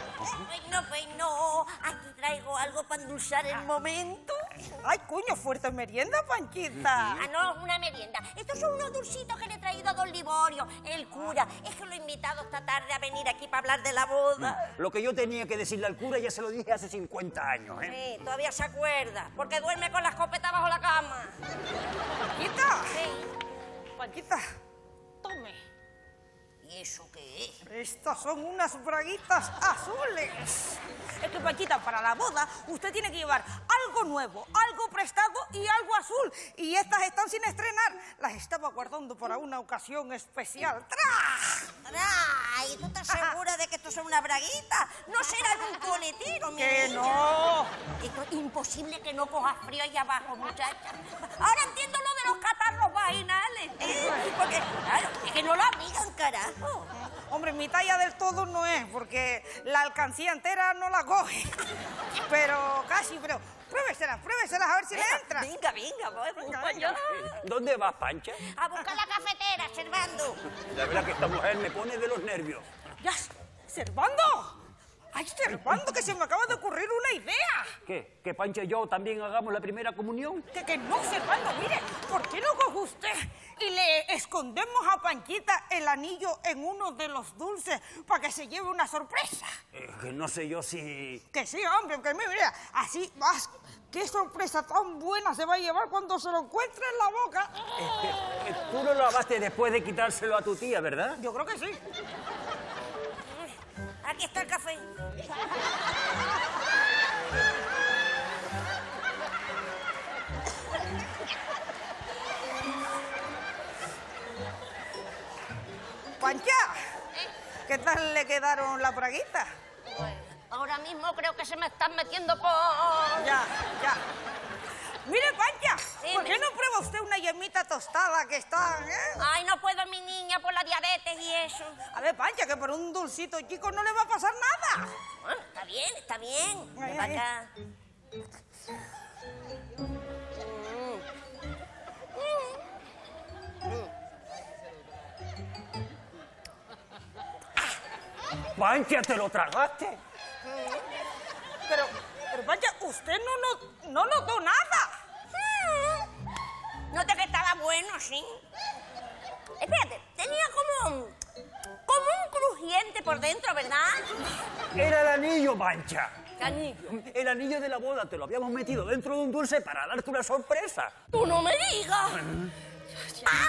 Pues no, aquí traigo algo para endulzar el momento. Ay, coño, fuerte merienda, Panchita. Ah, no, una merienda. Estos son unos dulcitos que le he traído a don Liborio, el cura. Es que lo he invitado esta tarde a venir aquí para hablar de la boda. Lo que yo tenía que decirle al cura ya se lo dije hace 50 años, ¿eh? Sí, todavía se acuerda, porque duerme con la escopeta bajo la cama. ¿Panchita? Sí. Panchita, tome. ¿Y eso qué es? Estas son unas braguitas azules. Es que, Panchita, para la boda usted tiene que llevar algo nuevo, algo prestado y algo azul. Y estas están sin estrenar. Las estaba guardando para una ocasión especial. ¡Tra! ¡Tra! ¿Y tú estás segura de que esto son una braguita? ¿No será de un coletero, mi ¡Que niña? no! Esto es imposible que no cojas frío ahí abajo, muchacha. Ahora entiendo lo de los catarros vaginales, ¿eh? Porque, claro, es que no lo abrigan, carajo. Hombre, mi talla del todo no es, porque la alcancía entera no la coge. Pero casi, pero pruébeselas a ver si le entra. Venga, voy yo. ¿Dónde vas, Pancha? A buscar la cafetera, Servando. La verdad que esta mujer me pone de los nervios. ¡Ya! ¡Servando! ¡Ay, Servando, que se me acaba de ocurrir una idea! ¿Qué? ¿Que Pancha y yo también hagamos la primera comunión? Que no, Servando, mire, ¿por qué no coge usted y le escondemos a Panchita el anillo en uno de los dulces para que se lleve una sorpresa? Que no sé yo si... Que sí, hombre, que mira, así vas... ¡Qué sorpresa tan buena se va a llevar cuando se lo encuentre en la boca! Tú lo lavaste después de quitárselo a tu tía, ¿verdad? Yo creo que sí. Aquí está el café. Pancha, ¿qué tal le quedaron la braguita? Ahora mismo creo que se me están metiendo por... Ya. Mire, Pancha, ¿por qué no prueba usted una yemita tostada que está, Ay, no puedo, mi niña, por la diabetes y eso. A ver, Pancha, que por un dulcito chico no le va a pasar nada. Bueno, está bien. Ven para acá. ¡Pancha, te lo tragaste! Pero Pancha, usted no notó nada. Noté que estaba bueno, sí. Espérate, tenía como un crujiente por dentro, ¿verdad? Era el anillo, Pancha. ¿Qué anillo? El anillo de la boda, te lo habíamos metido dentro de un dulce para darte una sorpresa. ¡Tú no me digas! ¡Ah!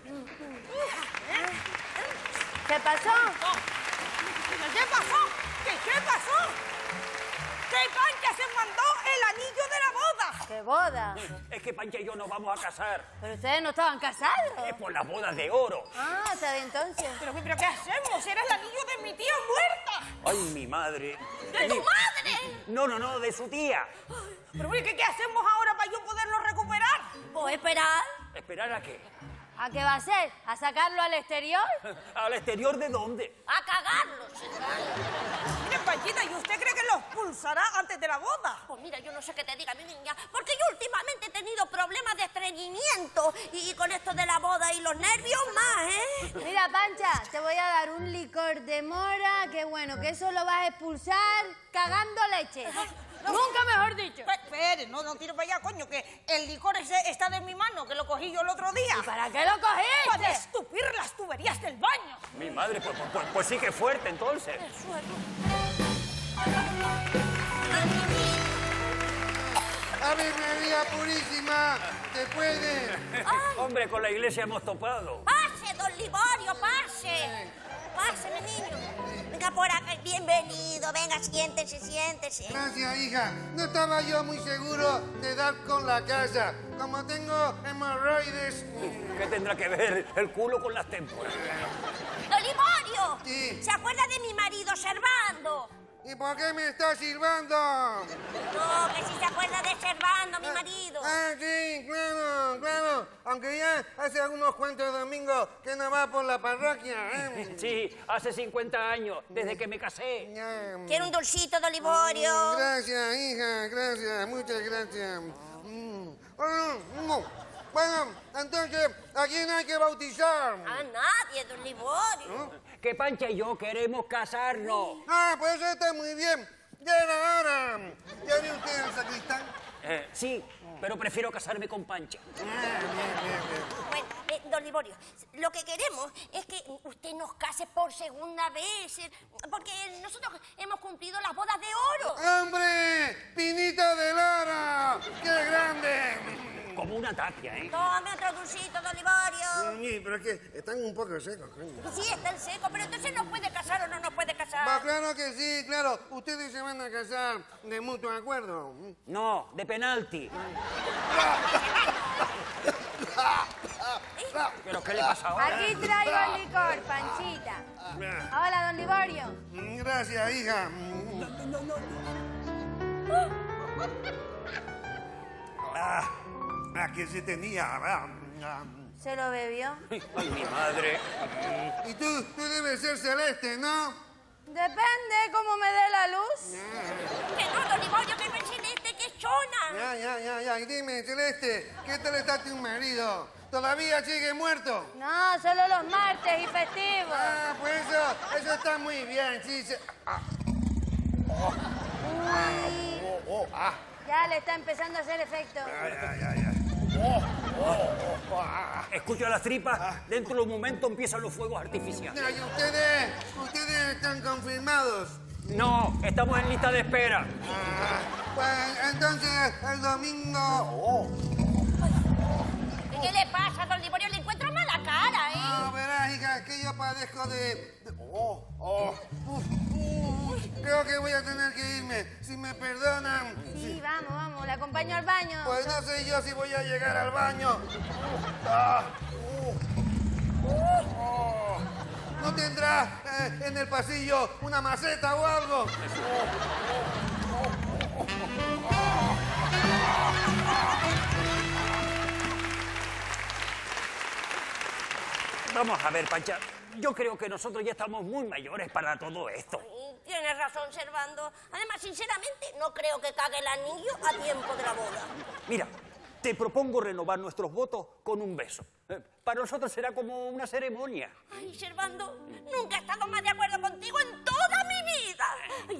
¿Qué pasó? ¿Qué pasó? ¿Qué pasó? Que Pancha se mandó el anillo de la boda. ¿Qué boda? Es que Pancha y yo nos vamos a casar. Pero ustedes no estaban casados. Es por las bodas de oro. Ah, está bien, entonces. Pero ¿qué hacemos? Era el anillo de mi tía muerta. ¡Ay, mi madre! ¿De tu madre? No, de su tía. Pero ¿qué hacemos ahora para yo poderlo recuperar? Pues esperar. ¿Esperar a qué? ¿A qué va a ser? ¿A sacarlo al exterior? ¿Al exterior de dónde? A cagarlo, Mire, Panchita, ¿y usted cree que los pulsará antes de la boda? Pues mira, yo no sé qué te diga, mi niña, porque yo últimamente he tenido problemas de estreñimiento y con esto de la boda y los nervios más, ¿eh? Mira, Pancha, te voy a dar un licor de mora, que bueno, que eso lo vas a expulsar cagando leche. Nunca mejor dicho. Espere, no tire para allá, coño, que el licor ese está de mi mano, que lo cogí yo el otro día. ¿Y para qué lo cogiste? Para estupir las tuberías del baño. Mi madre, pues sí que fuerte, entonces. ¡Ave María Purísima! ¡Se puede! Hombre, con la iglesia hemos topado. ¡Pase, don Liborio, pase! Pase, mi niño. Venga por acá, bienvenido. Venga, siéntese. Gracias, hija. No estaba yo muy seguro de dar con la casa. Como tengo hemorroides... ¿Qué tendrá que ver el culo con las témporas? ¡Don Liborio! Sí. ¿Se acuerda de mi marido Servando? ¿Y por qué me está silbando? No, que si se acuerda de Servando, mi marido. Ah, sí, claro. Aunque ya hace algunos cuantos domingos que no va por la parroquia, ¿eh? Sí, hace 50 años, desde que me casé. ¿Quiere un dulcito, don Liborio? Gracias, hija, gracias, muchas gracias. Bueno, entonces, ¿a quién hay que bautizar? A nadie, don Liborio. Que Pancha y yo queremos casarnos. Ah, pues eso está muy bien. Ya era hora. ¿Ya vio usted al sacristán? Sí, pero prefiero casarme con Pancha. Bueno, don Liborio, lo que queremos es que usted nos case por segunda vez, porque nosotros hemos cumplido las bodas de oro. ¡Hombre! ¡Pinita de Lara! ¡Qué grande! Como una tapia, ¿eh? Tome otro dulcito, don Liborio. Sí, pero es que están un poco secos, coño. Sí, están secos, pero entonces ¿nos puede casar o no nos puede casar? Pues claro que sí, claro. Ustedes se van a casar de mutuo acuerdo. No, de penalti. ¿Pero qué le pasa ahora? Aquí traigo el licor, Panchita. Hola, don Liborio. Gracias, hija. Que se tenía. ¿Se lo bebió? Ay, mi madre. Y tú debes ser Celeste, ¿no? Depende cómo me dé la luz. Que no, don Liborio, que no es Celeste, que es Chona. Ya. Y dime, Celeste, ¿qué tal está tu marido? ¿Todavía sigue muerto? No, solo los martes y festivos. Ah, pues eso está muy bien, sí. Ya le está empezando a hacer efecto. Escucho las tripas. Dentro de un momento empiezan los fuegos artificiales. No, y ustedes están confirmados. No, estamos en lista de espera. Pues entonces el domingo... ¿Qué le pasa, don Liborio? Le encuentro mala cara, ¿eh? No, verás, hija, es que yo padezco de... Creo que voy a tener que irme. Si me perdonan... Sí, vamos, le acompaño al baño. Pues no sé yo si voy a llegar al baño. ¿No tendrá en el pasillo una maceta o algo? Vamos a ver, Pancha. Yo creo que nosotros ya estamos muy mayores para todo esto. Tienes razón, Servando. Además, sinceramente, no creo que cague el anillo a tiempo de la boda. Mira, te propongo renovar nuestros votos con un beso. Para nosotros será como una ceremonia. Ay, Servando, nunca he estado más de acuerdo contigo en toda mi vida. Ay,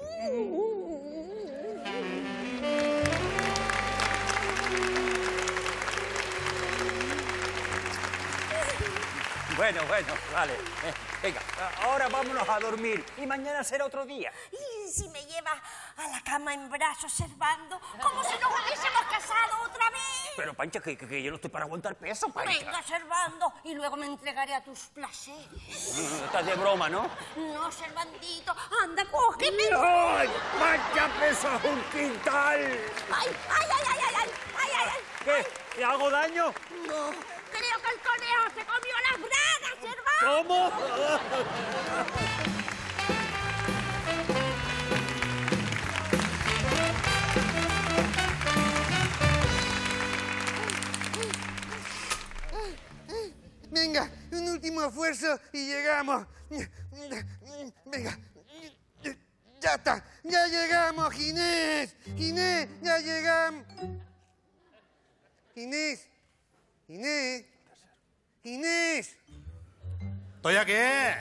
Bueno, vale. Venga, ahora vámonos a dormir y mañana será otro día. Y si me llevas a la cama en brazos, Servando, como si nos hubiésemos casado otra vez. Pero, Pancha, que yo no estoy para aguantar peso, Pancha. Venga, Servando, y luego me entregaré a tus placeres. Estás de broma, ¿no? No, Servandito, anda, cógeme. ¡Ay, Pancha, pesas un quintal! ¡Ay! ¿Qué? ¿Te hago daño? No, creo que el conejo se comió las bragas, Servando. ¿Cómo? Venga, un último esfuerzo y llegamos. Venga. Ya está, ya llegamos, Ginés. Ginés, ya llegamos. Ginés. Estoy aquí.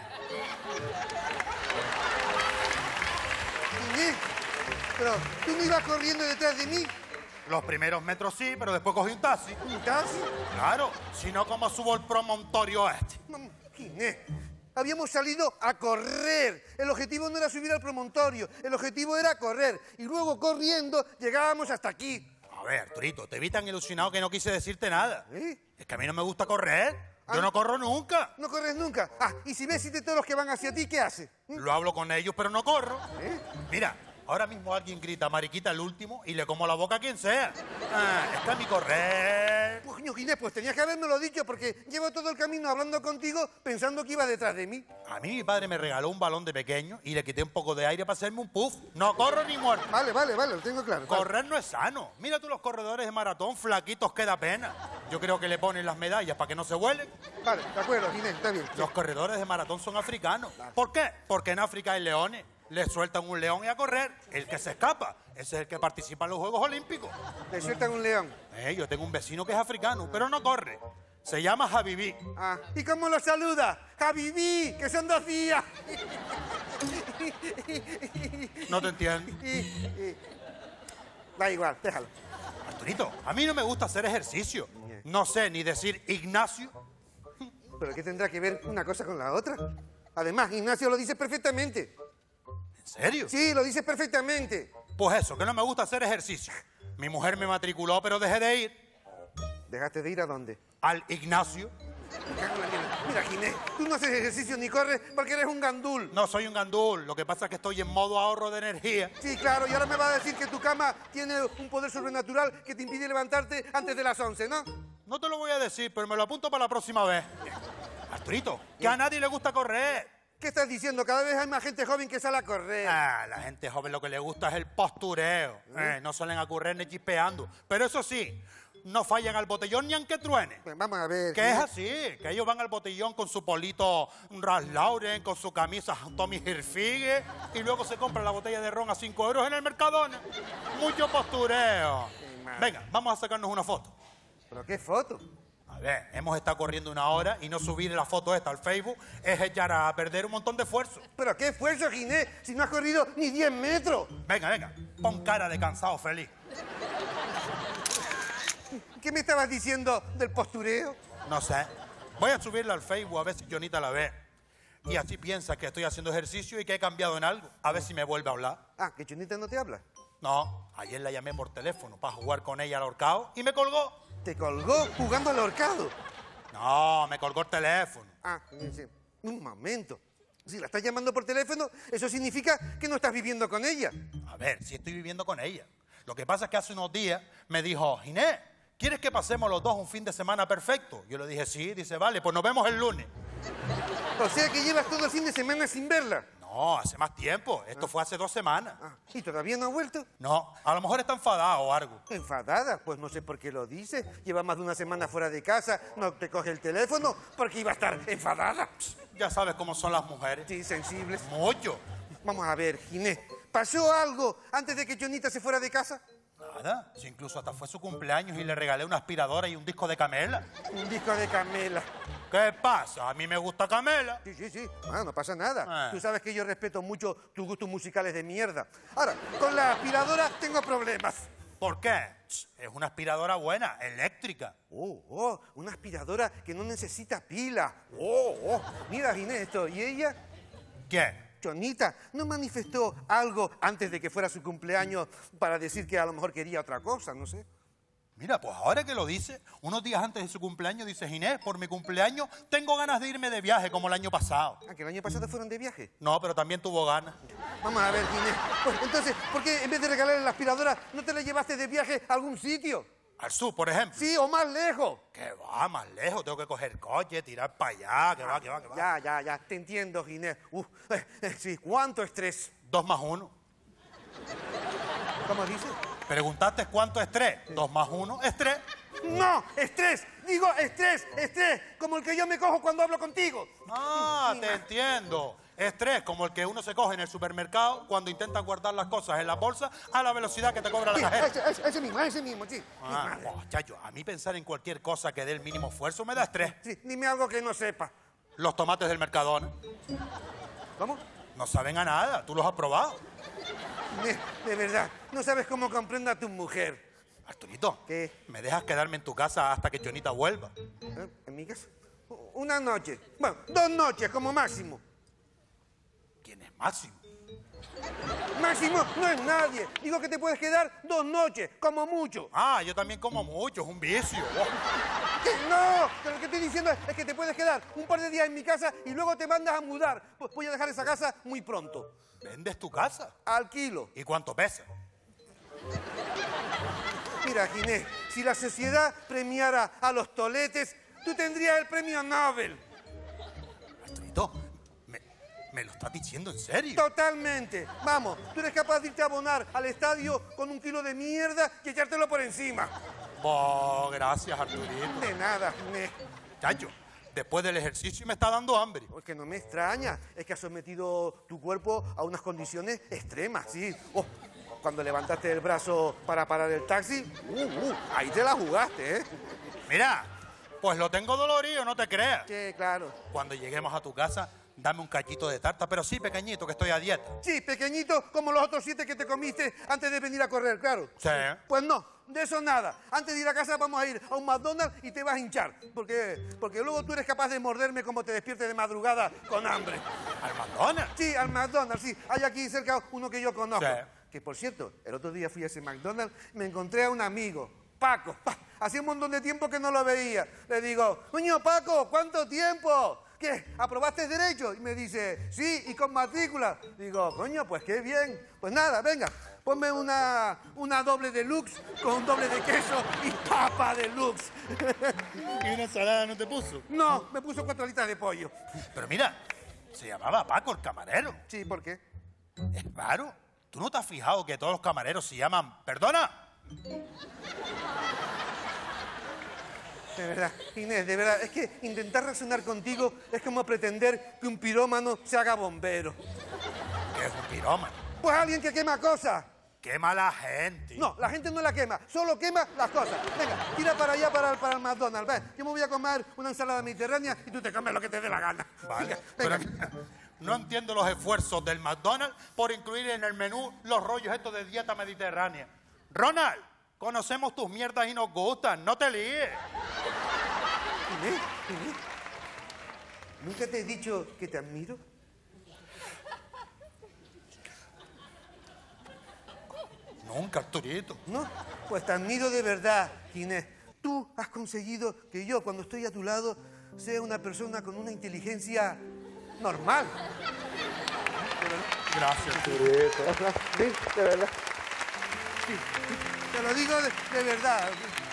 Ginés, pero tú no ibas corriendo detrás de mí. Los primeros metros sí, pero después cogí un taxi. ¿Un taxi? Claro, si no, ¿cómo subo el promontorio este? Ginés, habíamos salido a correr. El objetivo no era subir al promontorio, el objetivo era correr. Y luego corriendo llegábamos hasta aquí. A ver, Arturito, te vi tan ilusionado que no quise decirte nada. Es que a mí no me gusta correr. Yo no corro nunca. ¿No corres nunca? Y si ves de todos los que van hacia ti, ¿qué haces? Lo hablo con ellos, pero no corro. Mira, ahora mismo alguien grita mariquita el último y le como la boca a quien sea. Está mi correr. Coño, Ginés, pues tenías que habérmelo dicho porque llevo todo el camino hablando contigo pensando que iba detrás de mí. A mí mi padre me regaló un balón de pequeño y le quité un poco de aire para hacerme un puff. No corro ni muerto. Vale, lo tengo claro. Correr no es sano. Mira tú los corredores de maratón, flaquitos que da pena. Yo creo que le ponen las medallas para que no se vuelen. Vale, de acuerdo, Ginés, está bien. Los corredores de maratón son africanos. ¿Por qué? Porque en África hay leones. Le sueltan un león y a correr. El que se escapa, ese es el que participa en los Juegos Olímpicos. Le sueltan un león. Yo tengo un vecino que es africano, pero no corre. Se llama Javibí. ¿Y cómo lo saluda? Javibí, que son 2 días. No te entiendo. Da igual, déjalo. Arturito, a mí no me gusta hacer ejercicio. No sé ni decir Ignacio. ¿Pero qué tendrá que ver una cosa con la otra? Además, Ignacio lo dice perfectamente. ¿En serio? Sí, lo dices perfectamente. Pues eso, que no me gusta hacer ejercicio. Mi mujer me matriculó, pero dejé de ir. ¿Dejaste de ir a dónde? Al Ignacio. Mira, Ginés, tú no haces ejercicio ni corres porque eres un gandul. No soy un gandul, lo que pasa es que estoy en modo ahorro de energía. Sí, claro, y ahora me vas a decir que tu cama tiene un poder sobrenatural que te impide levantarte antes de las 11, ¿no? No te lo voy a decir, pero me lo apunto para la próxima vez. Arturito, que a nadie le gusta correr. ¿Qué estás diciendo? Cada vez hay más gente joven que sale a correr. La gente joven lo que le gusta es el postureo. No suelen a correr ni chispeando. Pero eso sí, no fallan al botellón ni aunque truene. Pues vamos a ver. Que es así, que ellos van al botellón con su polito Ralph Lauren, con su camisa Tommy Hilfiger y luego se compran la botella de ron a 5 euros en el Mercadona. Mucho postureo. Venga, vamos a sacarnos una foto. ¿Pero qué foto? A ver, hemos estado corriendo 1 hora y no subir la foto esta al Facebook es echar a perder un montón de esfuerzo. ¿Pero qué esfuerzo, Ginés? Si no has corrido ni 10 metros. Venga, venga, pon cara de cansado feliz. ¿Qué me estabas diciendo del postureo? No sé. Voy a subirla al Facebook a ver si Jonita la ve. Y así piensa que estoy haciendo ejercicio y que he cambiado en algo. A ver si me vuelve a hablar. Ah, ¿que Jonita no te habla? No, ayer la llamé por teléfono para jugar con ella al ahorcado y me colgó. ¿Te colgó jugando al ahorcado? No, me colgó el teléfono. Ah, sí. Un momento. Si la estás llamando por teléfono, eso significa que no estás viviendo con ella. A ver, sí estoy viviendo con ella. Lo que pasa es que hace unos días me dijo, Ginés, ¿quieres que pasemos los dos un fin de semana perfecto? Yo le dije, sí. Dice, vale, pues nos vemos el lunes. O sea que llevas todo el fin de semana sin verla. No, hace más tiempo. Esto fue hace 2 semanas. ¿Y todavía no ha vuelto? No, a lo mejor está enfadada o algo. ¿Enfadada? Pues no sé por qué lo dice. Lleva más de 1 semana fuera de casa, no te coge el teléfono, porque iba a estar enfadada. Ya sabes cómo son las mujeres. Sí, sensibles. Mucho. Vamos a ver, Ginés, ¿pasó algo antes de que Jonita se fuera de casa? Nada, si incluso hasta fue su cumpleaños y le regalé una aspiradora y un disco de Camela. Un disco de Camela. ¿Qué pasa? A mí me gusta Camela. Sí. Ah, no pasa nada. Tú sabes que yo respeto mucho tus gustos musicales de mierda. Ahora, con la aspiradora tengo problemas. ¿Por qué? Es una aspiradora buena, eléctrica. Una aspiradora que no necesita pila. Mira, Ginés, esto. ¿Y ella? ¿Qué? Jonita, ¿no manifestó algo antes de que fuera su cumpleaños para decir que a lo mejor quería otra cosa? No sé. Mira, pues ahora que lo dice, unos días antes de su cumpleaños dice, Ginés, por mi cumpleaños tengo ganas de irme de viaje como el año pasado. Ah, ¿que el año pasado fueron de viaje? No, pero también tuvo ganas. Vamos a ver, Ginés. Pues entonces, ¿por qué en vez de regalarle la aspiradora no te la llevaste de viaje a algún sitio? ¿Al sur, por ejemplo? Sí, o más lejos. ¿Qué va? Más lejos. Tengo que coger coche, tirar para allá. ¿Qué va? Ya. Te entiendo, Ginés. Sí, ¿cuánto estrés? 2 más 1. ¿Cómo dices? ¿Preguntaste cuánto estrés? 2 más 1 es 3. No, estrés. Digo estrés. Como el que yo me cojo cuando hablo contigo. Ah, te entiendo. Estrés como el que uno se coge en el supermercado cuando intenta guardar las cosas en la bolsa a la velocidad que te cobra la cajera. Ese mismo, sí. Chacho, a mí pensar en cualquier cosa que dé el mínimo esfuerzo me da estrés. Sí, dime algo que no sepa. Los tomates del Mercadona. ¿Cómo? No saben a nada. ¿Tú los has probado? De verdad, no sabes cómo comprende a tu mujer. Arturito, ¿qué? ¿Me dejas quedarme en tu casa hasta que Jonita vuelva? ¿En mi casa? 1 noche. Bueno, 2 noches como máximo. ¿Quién es Máximo? Máximo no es nadie. Digo que te puedes quedar 2 noches, como mucho. Ah, yo también como mucho, es un vicio. ¿Qué? No, pero lo que estoy diciendo es que te puedes quedar un par de días en mi casa y luego te mandas a mudar. Pues voy a dejar esa casa muy pronto. ¿Vendes tu casa? Alquilo. ¿Y cuánto pesa? Mira, Ginés, si la sociedad premiara a los toletes, tú tendrías el premio Nobel. Arturito, ¿me lo estás diciendo en serio? Totalmente. Vamos, tú eres capaz de irte a abonar al estadio con 1 kilo de mierda y echártelo por encima. Gracias, Arturito. De nada, Ginés. Chacho, después del ejercicio me está dando hambre. Es que no me extraña, es que has sometido tu cuerpo a unas condiciones extremas, sí. Cuando levantaste el brazo para parar el taxi, ahí te la jugaste, ¿eh? Mira, pues lo tengo dolorido, no te creas. Sí, claro. Cuando lleguemos a tu casa, dame un cachito de tarta, pero sí pequeñito, que estoy a dieta. Sí, pequeñito como los otros 7 que te comiste antes de venir a correr, claro. Sí. Pues no, de eso nada. Antes de ir a casa vamos a ir a un McDonald's y te vas a hinchar. Porque luego tú eres capaz de morderme como te despiertes de madrugada con hambre. ¿Al McDonald's? Sí, al McDonald's, sí. Hay aquí cerca uno que yo conozco. Sí. Que, por cierto, el otro día fui a ese McDonald's, me encontré a un amigo, Paco. Hacía un montón de tiempo que no lo veía. Le digo, coño, Paco, ¿cuánto tiempo? ¿Qué? ¿Aprobaste derecho? Y me dice, sí, y con matrícula. Digo, coño, pues qué bien. Pues nada, venga, ponme una doble deluxe con un doble de queso y papa deluxe. ¿Y una ensalada no te puso? No, me puso 4 alitas de pollo. Pero mira, se llamaba Paco el camarero. Sí, ¿por qué? Es raro. ¿Tú no te has fijado que todos los camareros se llaman... ¡Perdona! De verdad, Inés, de verdad, es que intentar razonar contigo es como pretender que un pirómano se haga bombero. ¿Qué es un pirómano? Pues alguien que quema cosas. Quema a la gente. No, la gente no la quema, solo quema las cosas. Venga, tira para allá para el McDonald's. Ven, yo me voy a comer una ensalada mediterránea y tú te comes lo que te dé la gana. Vale, pero no entiendo los esfuerzos del McDonald's por incluir en el menú los rollos estos de dieta mediterránea. Ronald, conocemos tus mierdas y nos gustan, no te líes. Inés, ¿nunca te he dicho que te admiro? Nunca, Arturito. ¿No? Pues te admiro de verdad, Inés. Tú has conseguido que yo, cuando estoy a tu lado, sea una persona con una inteligencia normal. Gracias, Arturito. Sí, de verdad. Sí, te lo digo de verdad.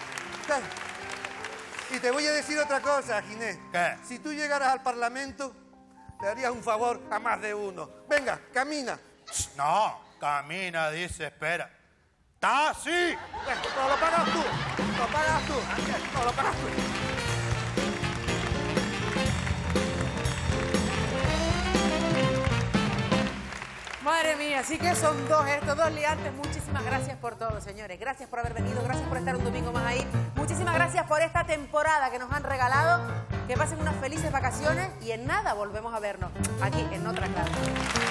Y te voy a decir otra cosa, Inés. ¿Qué? Si tú llegaras al Parlamento, le harías un favor a más de uno. Venga, camina. No, camina, dice, espera. ¡Taxi! Pero lo pagas tú. Lo pagas tú. No, lo pagas tú. Madre mía, sí que son estos dos liantes. Muchísimas gracias por todo, señores. Gracias por haber venido, gracias por estar un domingo más ahí. Muchísimas gracias por esta temporada que nos han regalado. Que pasen unas felices vacaciones y en nada volvemos a vernos aquí en Otra Clase.